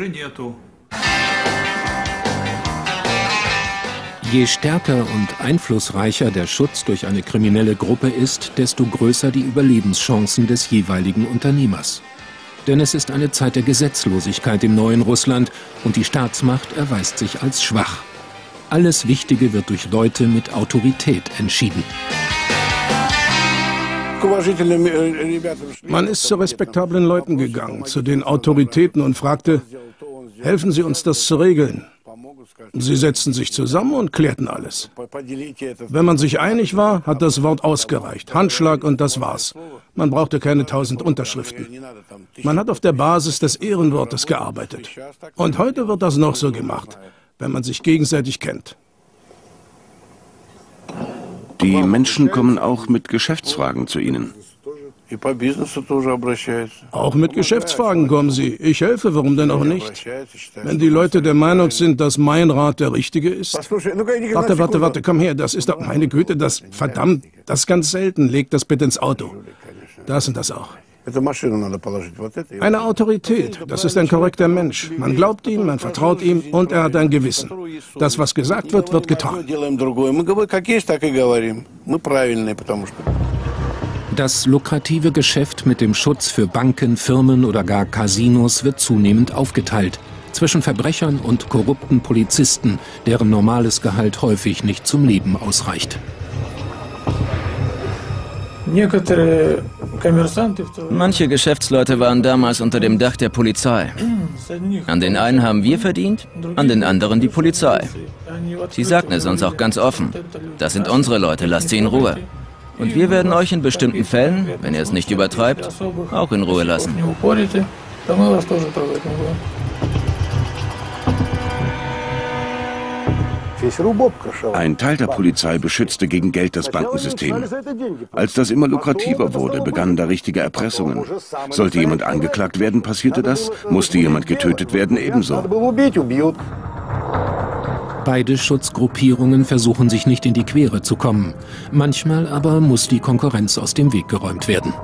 Je stärker und einflussreicher der Schutz durch eine kriminelle Gruppe ist, desto größer die Überlebenschancen des jeweiligen Unternehmers. Denn es ist eine Zeit der Gesetzlosigkeit im neuen Russland und die Staatsmacht erweist sich als schwach. Alles Wichtige wird durch Leute mit Autorität entschieden. Man ist zu respektablen Leuten gegangen, zu den Autoritäten und fragte, helfen Sie uns das zu regeln. Sie setzten sich zusammen und klärten alles. Wenn man sich einig war, hat das Wort ausgereicht. Handschlag und das war's. Man brauchte keine 1000 Unterschriften. Man hat auf der Basis des Ehrenwortes gearbeitet. Und heute wird das noch so gemacht, wenn man sich gegenseitig kennt. Die Menschen kommen auch mit Geschäftsfragen zu Ihnen. Auch mit Geschäftsfragen kommen sie. Ich helfe, warum denn auch nicht? Wenn die Leute der Meinung sind, dass mein Rat der richtige ist. Warte, komm her, das ist doch, meine Güte, verdammt, das ist ganz selten. Leg das bitte ins Auto. Das und das auch. Eine Autorität, das ist ein korrekter Mensch. Man glaubt ihm, man vertraut ihm und er hat ein Gewissen. Das, was gesagt wird, wird getan. Das lukrative Geschäft mit dem Schutz für Banken, Firmen oder gar Casinos wird zunehmend aufgeteilt. Zwischen Verbrechern und korrupten Polizisten, deren normales Gehalt häufig nicht zum Leben ausreicht. Manche Geschäftsleute waren damals unter dem Dach der Polizei. An den einen haben wir verdient, an den anderen die Polizei. Sie sagten es uns auch ganz offen. Das sind unsere Leute, lasst sie in Ruhe. Und wir werden euch in bestimmten Fällen, wenn ihr es nicht übertreibt, auch in Ruhe lassen. Ein Teil der Polizei beschützte gegen Geld das Bankensystem. Als das immer lukrativer wurde, begannen da richtige Erpressungen. Sollte jemand angeklagt werden, passierte das. Musste jemand getötet werden, ebenso. Beide Schutzgruppierungen versuchen sich nicht in die Quere zu kommen. Manchmal aber muss die Konkurrenz aus dem Weg geräumt werden.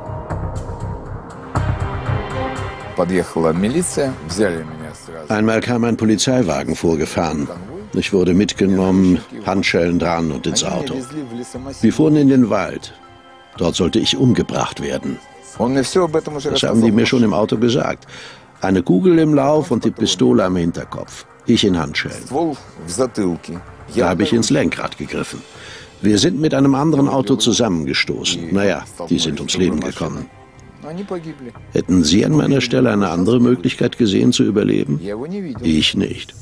Einmal kam ein Polizeiwagen vorgefahren. Ich wurde mitgenommen, Handschellen dran und ins Auto. Wir fuhren in den Wald. Dort sollte ich umgebracht werden. Das haben die mir schon im Auto gesagt. Eine Kugel im Lauf und die Pistole am Hinterkopf. Ich in Handschellen. Da habe ich ins Lenkrad gegriffen. Wir sind mit einem anderen Auto zusammengestoßen. Naja, die sind ums Leben gekommen. Hätten Sie an meiner Stelle eine andere Möglichkeit gesehen zu überleben? Ich nicht.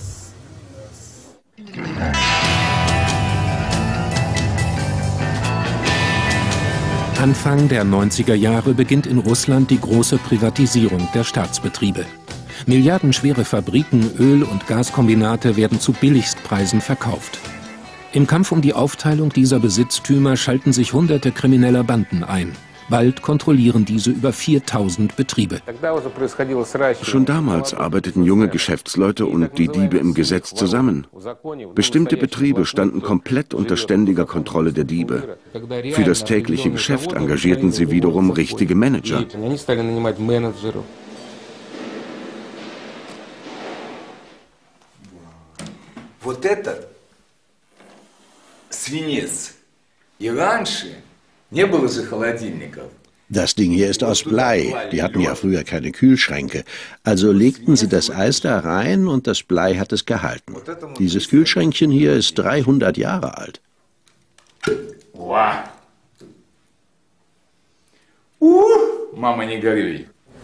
Anfang der 90er Jahre beginnt in Russland die große Privatisierung der Staatsbetriebe. Milliardenschwere Fabriken, Öl- und Gaskombinate werden zu Billigstpreisen verkauft. Im Kampf um die Aufteilung dieser Besitztümer schalten sich hunderte krimineller Banden ein. Bald kontrollieren diese über 4000 Betriebe. Schon damals arbeiteten junge Geschäftsleute und die Diebe im Gesetz zusammen. Bestimmte Betriebe standen komplett unter ständiger Kontrolle der Diebe. Für das tägliche Geschäft engagierten sie wiederum richtige Manager. Вот этот свинец. И раньше не было же холодильников. Das Ding hier ist aus Blei. Die hatten ja früher keine Kühlschränke. Also legten sie das Eis da rein und das Blei hat es gehalten. Dieses Kühlschränkchen hier ist 300 Jahre alt. Wow. Mama, не горюй.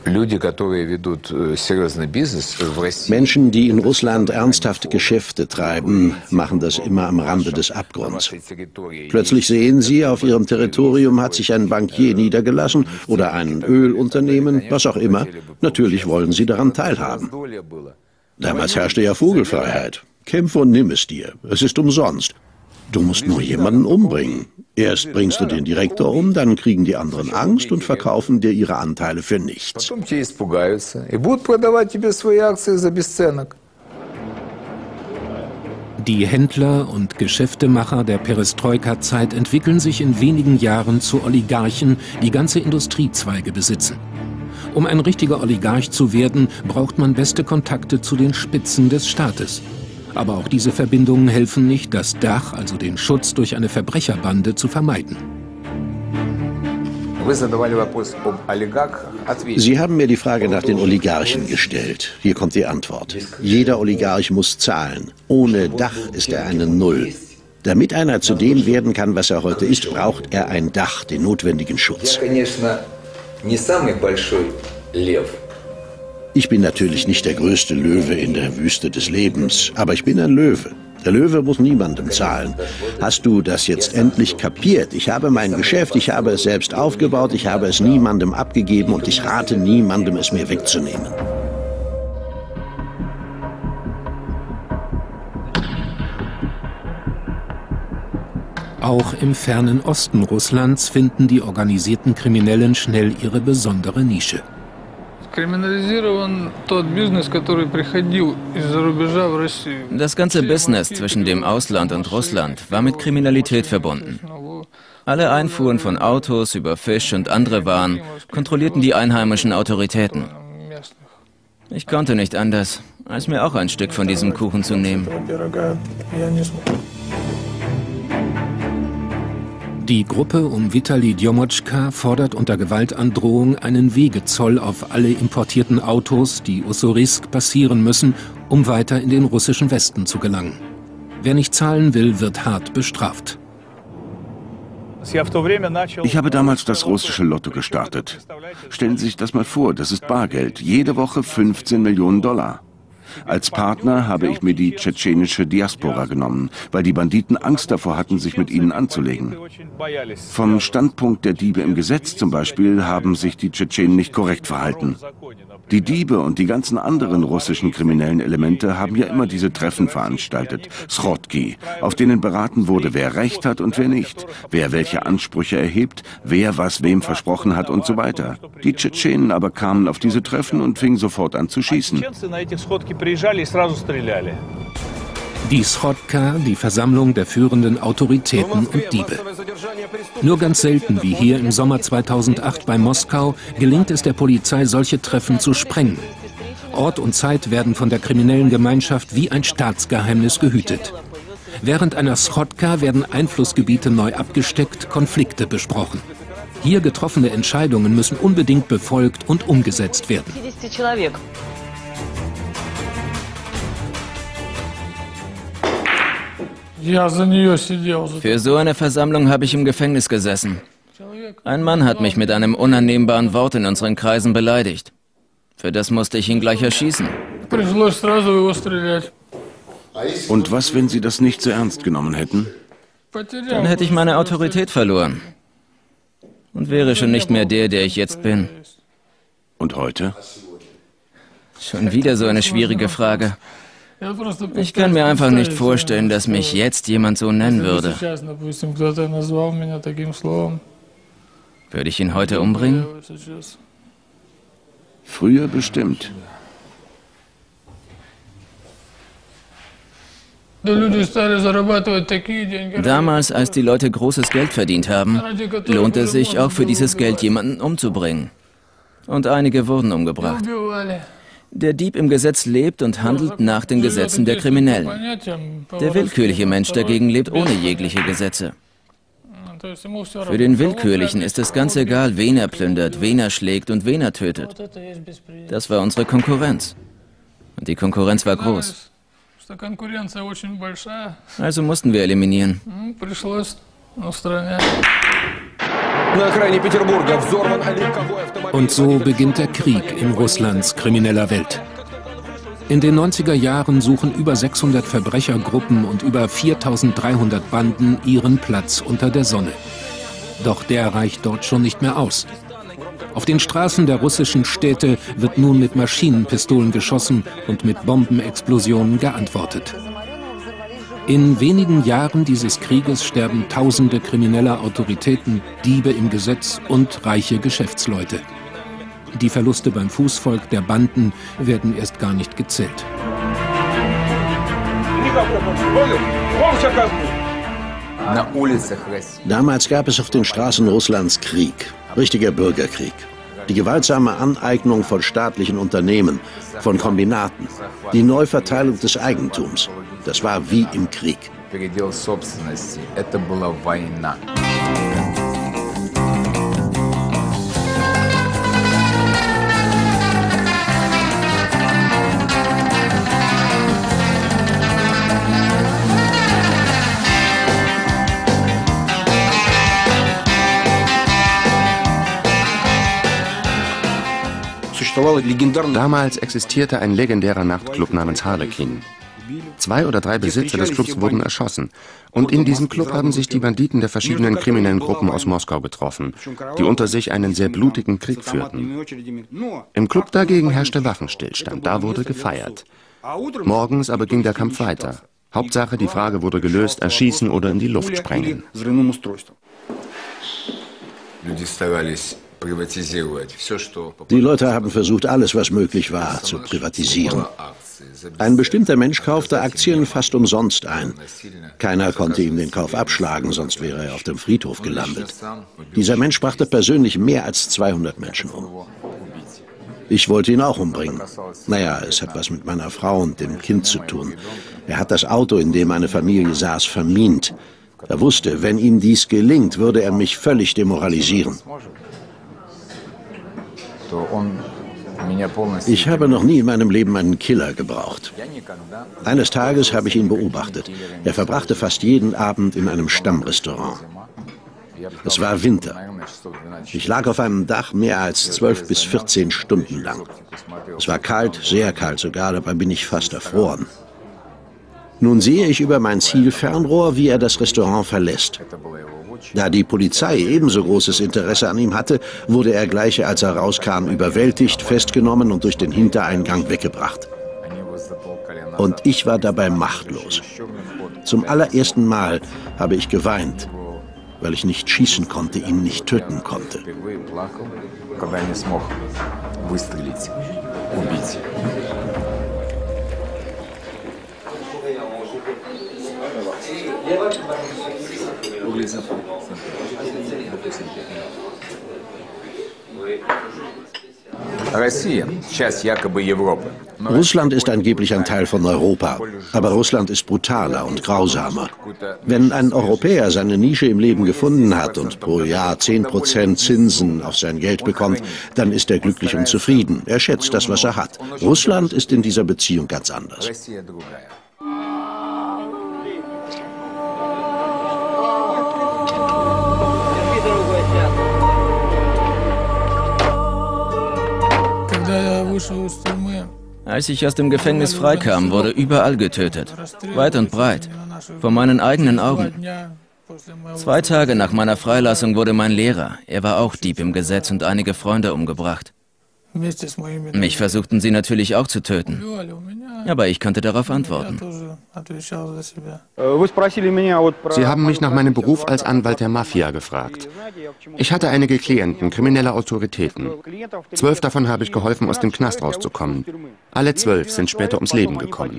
Menschen, die in Russland ernsthafte Geschäfte treiben, machen das immer am Rande des Abgrunds. Plötzlich sehen sie, auf ihrem Territorium hat sich ein Bankier niedergelassen oder ein Ölunternehmen, was auch immer. Natürlich wollen sie daran teilhaben. Damals herrschte ja Vogelfreiheit. Kämpfe und nimm es dir. Es ist umsonst. Du musst nur jemanden umbringen. Erst bringst du den Direktor um, dann kriegen die anderen Angst und verkaufen dir ihre Anteile für nichts. Die Händler und Geschäftemacher der Perestroika-Zeit entwickeln sich in wenigen Jahren zu Oligarchen, die ganze Industriezweige besitzen. Um ein richtiger Oligarch zu werden, braucht man beste Kontakte zu den Spitzen des Staates. Aber auch diese Verbindungen helfen nicht, das Dach, also den Schutz durch eine Verbrecherbande, zu vermeiden. Sie haben mir die Frage nach den Oligarchen gestellt. Hier kommt die Antwort. Jeder Oligarch muss zahlen. Ohne Dach ist er eine Null. Damit einer zu dem werden kann, was er heute ist, braucht er ein Dach, den notwendigen Schutz. Ich bin natürlich nicht der größte Löwe in der Wüste des Lebens, aber ich bin ein Löwe. Der Löwe muss niemandem zahlen. Hast du das jetzt endlich kapiert? Ich habe mein Geschäft, ich habe es selbst aufgebaut, ich habe es niemandem abgegeben und ich rate niemandem, es mir wegzunehmen. Auch im fernen Osten Russlands finden die organisierten Kriminellen schnell ihre besondere Nische. Das ganze Business zwischen dem Ausland und Russland war mit Kriminalität verbunden. Alle Einfuhren von Autos über Fisch und andere Waren kontrollierten die einheimischen Autoritäten. Ich konnte nicht anders, als mir auch ein Stück von diesem Kuchen zu nehmen. Die Gruppe um Vitali Djomotschka fordert unter Gewaltandrohung einen Wegezoll auf alle importierten Autos, die Ussurisk passieren müssen, um weiter in den russischen Westen zu gelangen. Wer nicht zahlen will, wird hart bestraft. Ich habe damals das russische Lotto gestartet. Stellen Sie sich das mal vor, das ist Bargeld. Jede Woche 15 Millionen $. Als Partner habe ich mir die tschetschenische Diaspora genommen, weil die Banditen Angst davor hatten, sich mit ihnen anzulegen. Vom Standpunkt der Diebe im Gesetz zum Beispiel haben sich die Tschetschenen nicht korrekt verhalten. Die Diebe und die ganzen anderen russischen kriminellen Elemente haben ja immer diese Treffen veranstaltet, Schodki, auf denen beraten wurde, wer Recht hat und wer nicht, wer welche Ansprüche erhebt, wer was wem versprochen hat und so weiter. Die Tschetschenen aber kamen auf diese Treffen und fingen sofort an zu schießen. Die Schodka, die Versammlung der führenden Autoritäten und Diebe. Nur ganz selten, wie hier im Sommer 2008 bei Moskau, gelingt es der Polizei, solche Treffen zu sprengen. Ort und Zeit werden von der kriminellen Gemeinschaft wie ein Staatsgeheimnis gehütet. Während einer Schodka werden Einflussgebiete neu abgesteckt, Konflikte besprochen. Hier getroffene Entscheidungen müssen unbedingt befolgt und umgesetzt werden. Für so eine Versammlung habe ich im Gefängnis gesessen. Ein Mann hat mich mit einem unannehmbaren Wort in unseren Kreisen beleidigt. Für das musste ich ihn gleich erschießen. Und was, wenn Sie das nicht so ernst genommen hätten? Dann hätte ich meine Autorität verloren. Und wäre schon nicht mehr der ich jetzt bin. Und heute? Schon wieder so eine schwierige Frage. Ich kann mir einfach nicht vorstellen, dass mich jetzt jemand so nennen würde. Würde ich ihn heute umbringen? Früher bestimmt. Damals, als die Leute großes Geld verdient haben, lohnt es sich auch für dieses Geld jemanden umzubringen. Und einige wurden umgebracht. Der Dieb im Gesetz lebt und handelt nach den Gesetzen der Kriminellen. Der willkürliche Mensch dagegen lebt ohne jegliche Gesetze. Für den Willkürlichen ist es ganz egal, wen er plündert, wen er schlägt und wen er tötet. Das war unsere Konkurrenz. Und die Konkurrenz war groß. Also mussten wir eliminieren. Und so beginnt der Krieg in Russlands krimineller Welt. In den 90er Jahren suchen über 600 Verbrechergruppen und über 4.300 Banden ihren Platz unter der Sonne. Doch der reicht dort schon nicht mehr aus. Auf den Straßen der russischen Städte wird nun mit Maschinenpistolen geschossen und mit Bombenexplosionen geantwortet. In wenigen Jahren dieses Krieges sterben tausende krimineller Autoritäten, Diebe im Gesetz und reiche Geschäftsleute. Die Verluste beim Fußvolk der Banden werden erst gar nicht gezählt. Damals gab es auf den Straßen Russlands Krieg, richtiger Bürgerkrieg. Die gewaltsame Aneignung von staatlichen Unternehmen, von Kombinaten, die Neuverteilung des Eigentums. Das war wie im Krieg. Damals existierte ein legendärer Nachtclub namens Harlekin. 2 oder 3 Besitzer des Clubs wurden erschossen. Und in diesem Club haben sich die Banditen der verschiedenen kriminellen Gruppen aus Moskau getroffen, die unter sich einen sehr blutigen Krieg führten. Im Club dagegen herrschte Waffenstillstand, da wurde gefeiert. Morgens aber ging der Kampf weiter. Hauptsache, die Frage wurde gelöst, erschießen oder in die Luft sprengen. Die Leute haben versucht, alles, was möglich war, zu privatisieren. Ein bestimmter Mensch kaufte Aktien fast umsonst ein. Keiner konnte ihm den Kauf abschlagen, sonst wäre er auf dem Friedhof gelandet. Dieser Mensch brachte persönlich mehr als 200 Menschen um. Ich wollte ihn auch umbringen. Naja, es hat was mit meiner Frau und dem Kind zu tun. Er hat das Auto, in dem meine Familie saß, vermint. Er wusste, wenn ihm dies gelingt, würde er mich völlig demoralisieren. Ich habe noch nie in meinem Leben einen Killer gebraucht. Eines Tages habe ich ihn beobachtet. Er verbrachte fast jeden Abend in einem Stammrestaurant. Es war Winter. Ich lag auf einem Dach mehr als 12 bis 14 Stunden lang. Es war kalt, sehr kalt sogar, dabei bin ich fast erfroren. Nun sehe ich über mein Zielfernrohr, wie er das Restaurant verlässt. Da die Polizei ebenso großes Interesse an ihm hatte, wurde er gleich, als er rauskam, überwältigt, festgenommen und durch den Hintereingang weggebracht. Und ich war dabei machtlos. Zum allerersten Mal habe ich geweint, weil ich nicht schießen konnte, ihn nicht töten konnte. Russland ist angeblich ein Teil von Europa, aber Russland ist brutaler und grausamer. Wenn ein Europäer seine Nische im Leben gefunden hat und pro Jahr 10% Zinsen auf sein Geld bekommt, dann ist er glücklich und zufrieden. Er schätzt das, was er hat. Russland ist in dieser Beziehung ganz anders. Als ich aus dem Gefängnis freikam, wurde überall getötet. Weit und breit. Vor meinen eigenen Augen. 2 Tage nach meiner Freilassung wurde mein Lehrer, er war auch Dieb im Gesetz, und einige Freunde umgebracht. Mich versuchten sie natürlich auch zu töten. Aber ich konnte darauf antworten. Sie haben mich nach meinem Beruf als Anwalt der Mafia gefragt. Ich hatte einige Klienten, kriminelle Autoritäten. 12 davon habe ich geholfen, aus dem Knast rauszukommen. Alle 12 sind später ums Leben gekommen.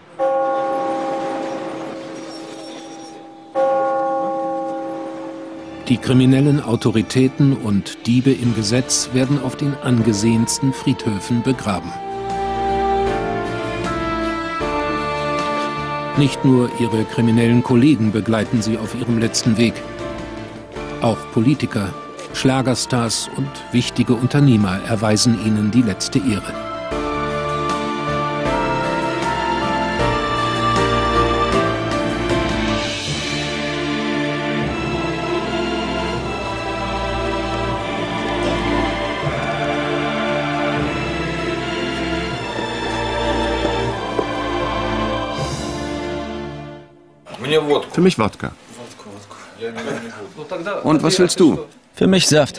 Die kriminellen Autoritäten und Diebe im Gesetz werden auf den angesehensten Friedhöfen begraben. Nicht nur ihre kriminellen Kollegen begleiten sie auf ihrem letzten Weg. Auch Politiker, Schlagerstars und wichtige Unternehmer erweisen ihnen die letzte Ehre. Für mich Wodka. Und was willst du? Für mich Saft.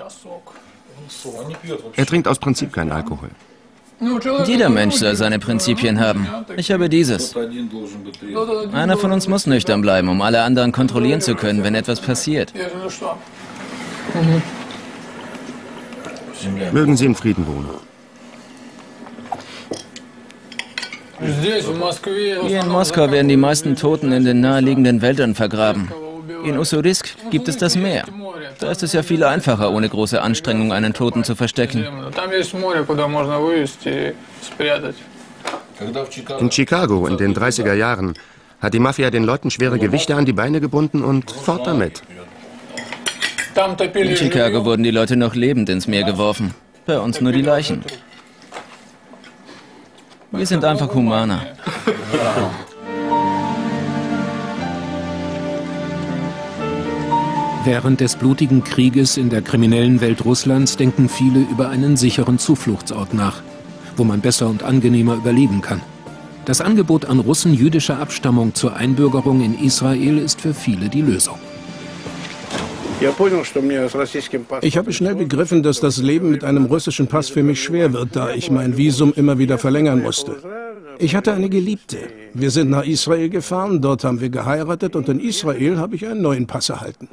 Er trinkt aus Prinzip keinen Alkohol. Jeder Mensch soll seine Prinzipien haben. Ich habe dieses. Einer von uns muss nüchtern bleiben, um alle anderen kontrollieren zu können, wenn etwas passiert. Mögen Sie in Frieden wohnen. Hier in Moskau werden die meisten Toten in den naheliegenden Wäldern vergraben. In Ussurisk gibt es das Meer. Da ist es ja viel einfacher, ohne große Anstrengung einen Toten zu verstecken. In Chicago in den 30er Jahren hat die Mafia den Leuten schwere Gewichte an die Beine gebunden und fort damit. In Chicago wurden die Leute noch lebend ins Meer geworfen. Bei uns nur die Leichen. Wir sind einfach humaner. Während des blutigen Krieges in der kriminellen Welt Russlands denken viele über einen sicheren Zufluchtsort nach, wo man besser und angenehmer überleben kann. Das Angebot an Russen jüdischer Abstammung zur Einbürgerung in Israel ist für viele die Lösung. Ich habe schnell begriffen, dass das Leben mit einem russischen Pass für mich schwer wird, da ich mein Visum immer wieder verlängern musste. Ich hatte eine Geliebte. Wir sind nach Israel gefahren, dort haben wir geheiratet und in Israel habe ich einen neuen Pass erhalten.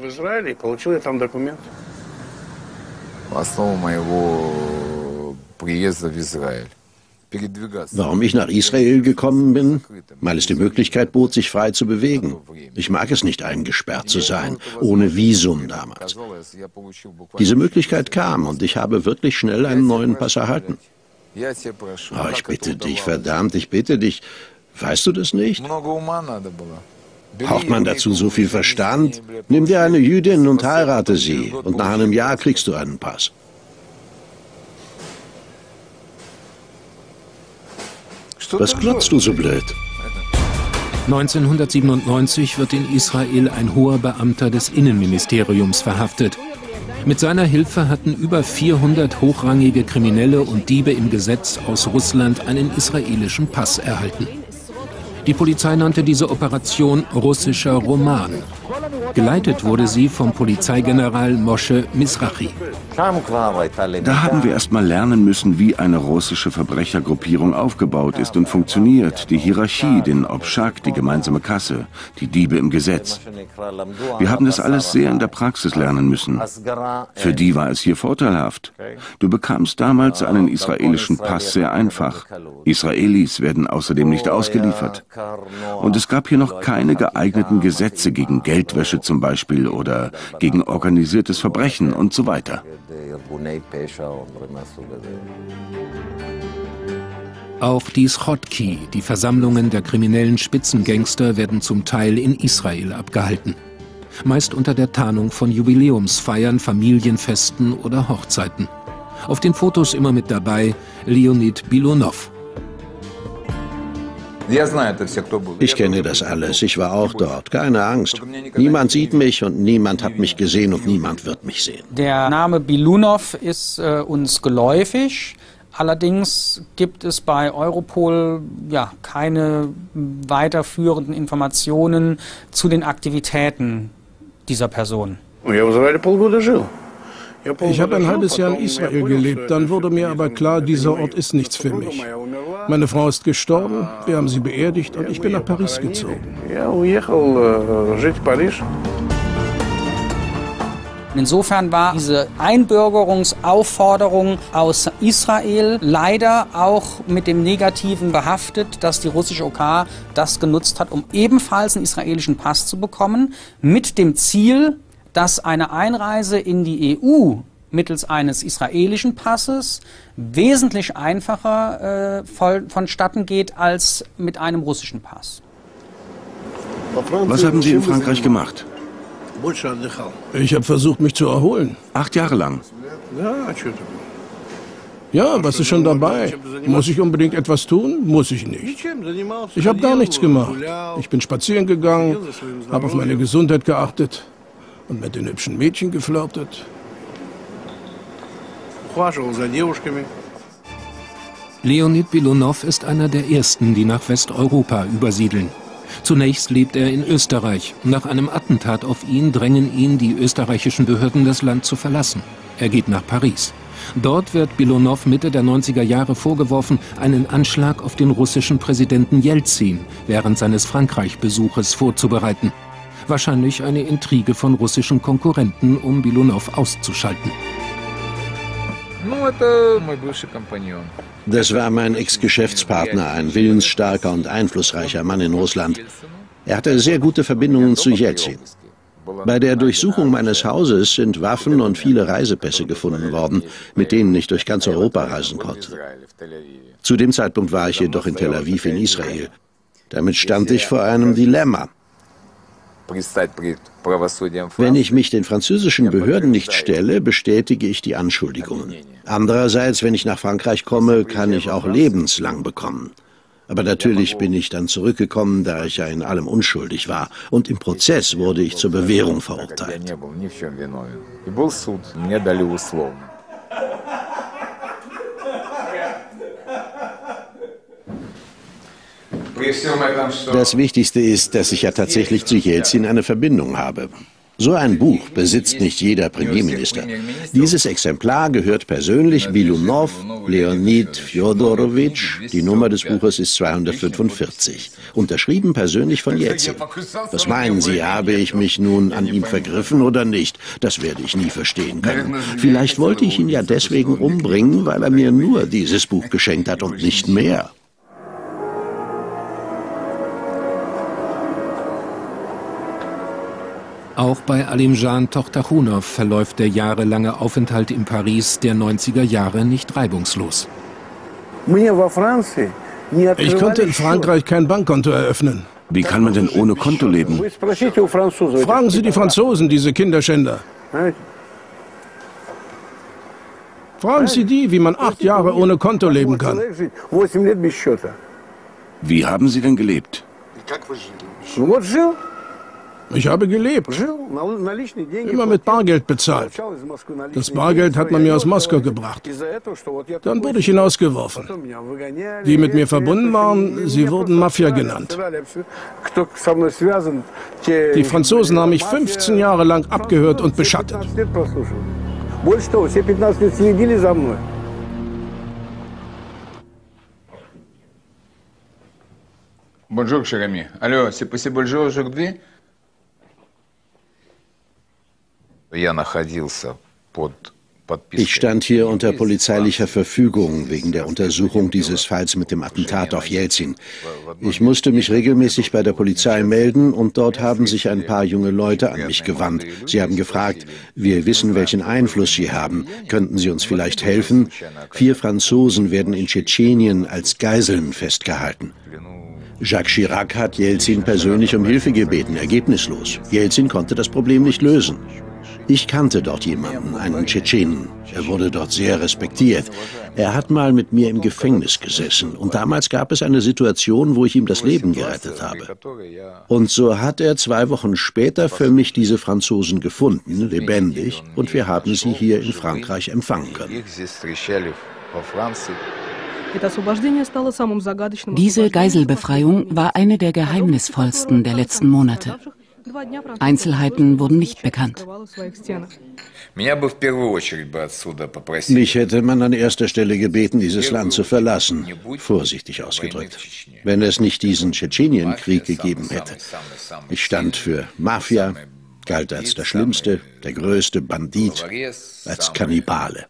Warum ich nach Israel gekommen bin? Weil es die Möglichkeit bot, sich frei zu bewegen. Ich mag es nicht, eingesperrt zu sein, ohne Visum damals. Diese Möglichkeit kam und ich habe wirklich schnell einen neuen Pass erhalten. Oh, ich bitte dich, verdammt, ich bitte dich. Weißt du das nicht? Braucht man dazu so viel Verstand? Nimm dir eine Jüdin und heirate sie und nach einem Jahr kriegst du einen Pass. Was glotzt du so blöd? 1997 wird in Israel ein hoher Beamter des Innenministeriums verhaftet. Mit seiner Hilfe hatten über 400 hochrangige Kriminelle und Diebe im Gesetz aus Russland einen israelischen Pass erhalten. Die Polizei nannte diese Operation russischer Roman. Geleitet wurde sie vom Polizeigeneral Moshe Mizrahi. Da haben wir erst mal lernen müssen, wie eine russische Verbrechergruppierung aufgebaut ist und funktioniert. Die Hierarchie, den Obschak, die gemeinsame Kasse, die Diebe im Gesetz. Wir haben das alles sehr in der Praxis lernen müssen. Für die war es hier vorteilhaft. Du bekamst damals einen israelischen Pass sehr einfach. Israelis werden außerdem nicht ausgeliefert. Und es gab hier noch keine geeigneten Gesetze gegen Geldwäsche zum Beispiel oder gegen organisiertes Verbrechen und so weiter. Auch die Schodki, die Versammlungen der kriminellen Spitzengangster, werden zum Teil in Israel abgehalten. Meist unter der Tarnung von Jubiläumsfeiern, Familienfesten oder Hochzeiten. Auf den Fotos immer mit dabei Leonid Bilunov. Ich kenne das alles, ich war auch dort, keine Angst. Niemand sieht mich und niemand hat mich gesehen und niemand wird mich sehen. Der Name Bilunov ist uns geläufig, allerdings gibt es bei Europol keine weiterführenden Informationen zu den Aktivitäten dieser Person. Ich habe ein halbes Jahr in Israel gelebt, dann wurde mir aber klar, dieser Ort ist nichts für mich. Meine Frau ist gestorben, wir haben sie beerdigt und ich bin nach Paris gezogen. Insofern war diese Einbürgerungsaufforderung aus Israel leider auch mit dem Negativen behaftet, dass die russische OK das genutzt hat, um ebenfalls einen israelischen Pass zu bekommen, mit dem Ziel, dass eine Einreise in die EU mittels eines israelischen Passes wesentlich einfacher vonstatten geht als mit einem russischen Pass. Was haben Sie in Frankreich gemacht? Ich habe versucht, mich zu erholen. 8 Jahre lang? Ja, was ist schon dabei? Muss ich unbedingt etwas tun? Muss ich nicht. Ich habe gar nichts gemacht. Ich bin spazieren gegangen, habe auf meine Gesundheit geachtet und mit den hübschen Mädchen geflirtet. Leonid Bilunov ist einer der ersten, die nach Westeuropa übersiedeln. Zunächst lebt er in Österreich. Nach einem Attentat auf ihn drängen ihn die österreichischen Behörden, das Land zu verlassen. Er geht nach Paris. Dort wird Bilunov Mitte der 90er Jahre vorgeworfen, einen Anschlag auf den russischen Präsidenten Jelzin während seines Frankreich-Besuches vorzubereiten. Wahrscheinlich eine Intrige von russischen Konkurrenten, um Bilunov auszuschalten. Das war mein Ex-Geschäftspartner, ein willensstarker und einflussreicher Mann in Russland. Er hatte sehr gute Verbindungen zu Jelzin. Bei der Durchsuchung meines Hauses sind Waffen und viele Reisepässe gefunden worden, mit denen ich durch ganz Europa reisen konnte. Zu dem Zeitpunkt war ich jedoch in Tel Aviv in Israel. Damit stand ich vor einem Dilemma. Wenn ich mich den französischen Behörden nicht stelle, bestätige ich die Anschuldigungen. Andererseits, wenn ich nach Frankreich komme, kann ich auch lebenslang bekommen. Aber natürlich bin ich dann zurückgekommen, da ich ja in allem unschuldig war. Und im Prozess wurde ich zur Bewährung verurteilt. Das Wichtigste ist, dass ich ja tatsächlich zu Jelzin eine Verbindung habe. So ein Buch besitzt nicht jeder Premierminister. Dieses Exemplar gehört persönlich Bilunov, Leonid Fjodorowitsch. Die Nummer des Buches ist 245. Unterschrieben persönlich von Jelzin. Was meinen Sie, habe ich mich nun an ihm vergriffen oder nicht? Das werde ich nie verstehen können. Vielleicht wollte ich ihn ja deswegen umbringen, weil er mir nur dieses Buch geschenkt hat und nicht mehr. Auch bei Alimjan Tochtachounov verläuft der jahrelange Aufenthalt in Paris der 90er Jahre nicht reibungslos. Ich konnte in Frankreich kein Bankkonto eröffnen. Wie kann man denn ohne Konto leben? Fragen Sie die Franzosen, diese Kinderschänder. Fragen Sie die, wie man 8 Jahre ohne Konto leben kann. Wie haben Sie denn gelebt? Ich habe gelebt. Immer mit Bargeld bezahlt. Das Bargeld hat man mir aus Moskau gebracht. Dann wurde ich hinausgeworfen. Die mit mir verbunden waren, sie wurden Mafia genannt. Die Franzosen haben mich 15 Jahre lang abgehört und beschattet. Bonjour, cher ami. Алло, c'est possible bonjour aujourd'hui? Ich stand hier unter polizeilicher Verfügung wegen der Untersuchung dieses Falls mit dem Attentat auf Jelzin. Ich musste mich regelmäßig bei der Polizei melden und dort haben sich ein paar junge Leute an mich gewandt. Sie haben gefragt, wir wissen, welchen Einfluss Sie haben. Könnten Sie uns vielleicht helfen? 4 Franzosen werden in Tschetschenien als Geiseln festgehalten. Jacques Chirac hat Jelzin persönlich um Hilfe gebeten, ergebnislos. Jelzin konnte das Problem nicht lösen. Ich kannte dort jemanden, einen Tschetschenen. Er wurde dort sehr respektiert. Er hat mal mit mir im Gefängnis gesessen und damals gab es eine Situation, wo ich ihm das Leben gerettet habe. Und so hat er 2 Wochen später für mich diese Franzosen gefunden, lebendig, und wir haben sie hier in Frankreich empfangen können. Diese Geiselbefreiung war eine der geheimnisvollsten der letzten Monate. Einzelheiten wurden nicht bekannt. Mich hätte man an erster Stelle gebeten, dieses Land zu verlassen, vorsichtig ausgedrückt, wenn es nicht diesen Tschetschenienkrieg gegeben hätte. Ich stand für Mafia, galt als der Schlimmste, der größte Bandit, als Kannibale.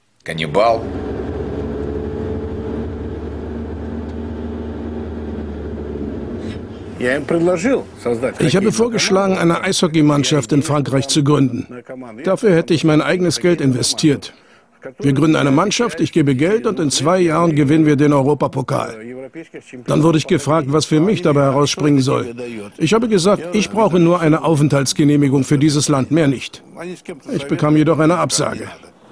Ich habe vorgeschlagen, eine Eishockeymannschaft in Frankreich zu gründen. Dafür hätte ich mein eigenes Geld investiert. Wir gründen eine Mannschaft, ich gebe Geld und in 2 Jahren gewinnen wir den Europapokal. Dann wurde ich gefragt, was für mich dabei herausspringen soll. Ich habe gesagt, ich brauche nur eine Aufenthaltsgenehmigung für dieses Land, mehr nicht. Ich bekam jedoch eine Absage.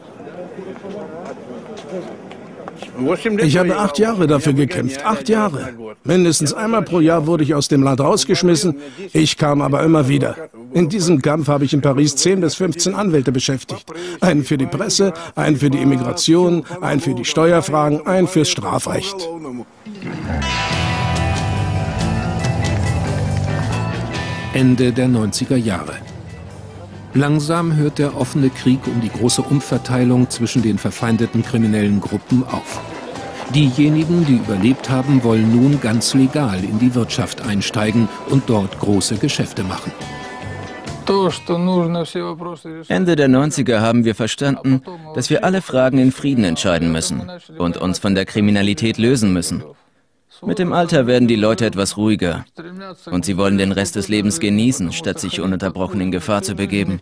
Ich habe 8 Jahre dafür gekämpft, 8 Jahre. Mindestens einmal pro Jahr wurde ich aus dem Land rausgeschmissen, ich kam aber immer wieder. In diesem Kampf habe ich in Paris 10 bis 15 Anwälte beschäftigt. Einen für die Presse, einen für die Immigration, einen für die Steuerfragen, einen fürs Strafrecht. Ende der 90er Jahre. Langsam hört der offene Krieg um die große Umverteilung zwischen den verfeindeten kriminellen Gruppen auf. Diejenigen, die überlebt haben, wollen nun ganz legal in die Wirtschaft einsteigen und dort große Geschäfte machen. Ende der 90er haben wir verstanden, dass wir alle Fragen in Frieden entscheiden müssen und uns von der Kriminalität lösen müssen. Mit dem Alter werden die Leute etwas ruhiger und sie wollen den Rest des Lebens genießen, statt sich ununterbrochen in Gefahr zu begeben.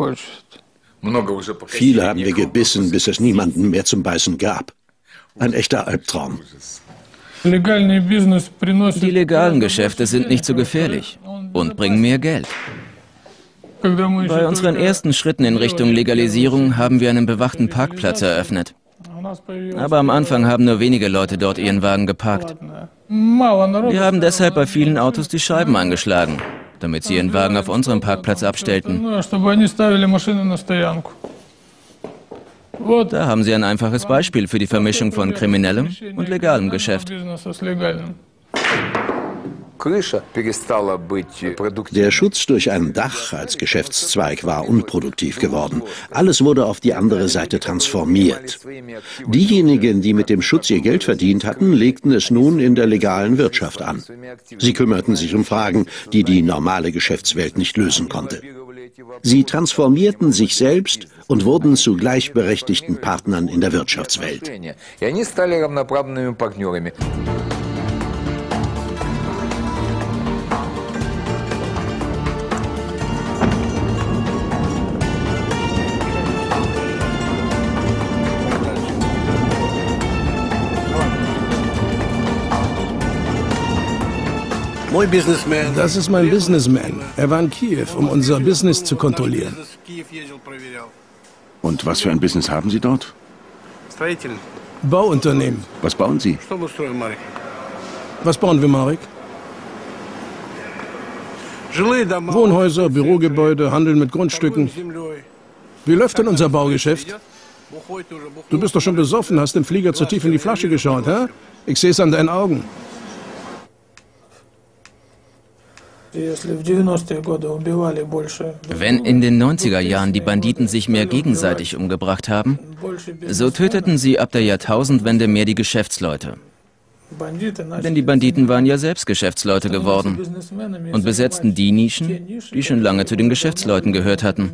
Viele haben wir gebissen, bis es niemanden mehr zum Beißen gab. Ein echter Albtraum. Die legalen Geschäfte sind nicht so gefährlich und bringen mehr Geld. Bei unseren ersten Schritten in Richtung Legalisierung haben wir einen bewachten Parkplatz eröffnet. Aber am Anfang haben nur wenige Leute dort ihren Wagen geparkt. Wir haben deshalb bei vielen Autos die Scheiben angeschlagen, damit sie ihren Wagen auf unserem Parkplatz abstellten. Da haben Sie ein einfaches Beispiel für die Vermischung von kriminellem und legalem Geschäft. Der Schutz durch ein Dach als Geschäftszweig war unproduktiv geworden. Alles wurde auf die andere Seite transformiert. Diejenigen, die mit dem Schutz ihr Geld verdient hatten, legten es nun in der legalen Wirtschaft an. Sie kümmerten sich um Fragen, die die normale Geschäftswelt nicht lösen konnte. Sie transformierten sich selbst und wurden zu gleichberechtigten Partnern in der Wirtschaftswelt. Das ist mein Businessman. Er war in Kiew, um unser Business zu kontrollieren. Und was für ein Business haben Sie dort? Bauunternehmen. Was bauen Sie? Was bauen wir, Marek? Wohnhäuser, Bürogebäude, Handel mit Grundstücken. Wie läuft denn unser Baugeschäft? Du bist doch schon besoffen, hast im Flieger zu tief in die Flasche geschaut, hä? Ich sehe es an deinen Augen. Wenn in den 90er Jahren die Banditen sich mehr gegenseitig umgebracht haben, so töteten sie ab der Jahrtausendwende mehr die Geschäftsleute. Denn die Banditen waren ja selbst Geschäftsleute geworden und besetzten die Nischen, die schon lange zu den Geschäftsleuten gehört hatten.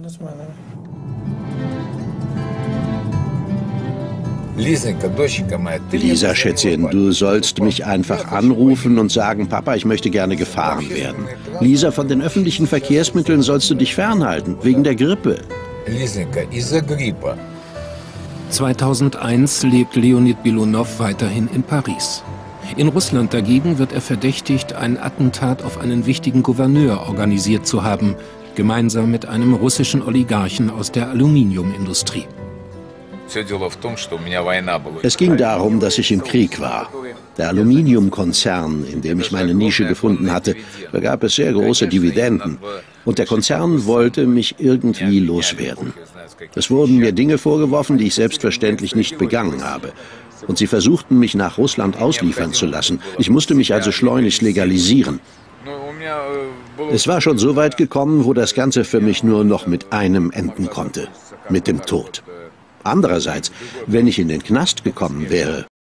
Lisa, Schätzchen, du sollst mich einfach anrufen und sagen, Papa, ich möchte gerne gefahren werden. Lisa, von den öffentlichen Verkehrsmitteln sollst du dich fernhalten, wegen der Grippe. 2001 lebt Leonid Belounov weiterhin in Paris. In Russland dagegen wird er verdächtigt, ein Attentat auf einen wichtigen Gouverneur organisiert zu haben, gemeinsam mit einem russischen Oligarchen aus der Aluminiumindustrie. Es ging darum, dass ich im Krieg war. Der Aluminiumkonzern, in dem ich meine Nische gefunden hatte, da gab es sehr große Dividenden. Und der Konzern wollte mich irgendwie loswerden. Es wurden mir Dinge vorgeworfen, die ich selbstverständlich nicht begangen habe. Und sie versuchten, mich nach Russland ausliefern zu lassen. Ich musste mich also schleunigst legalisieren. Es war schon so weit gekommen, wo das Ganze für mich nur noch mit einem enden konnte: mit dem Tod. Andererseits, wenn ich in den Knast gekommen wäre,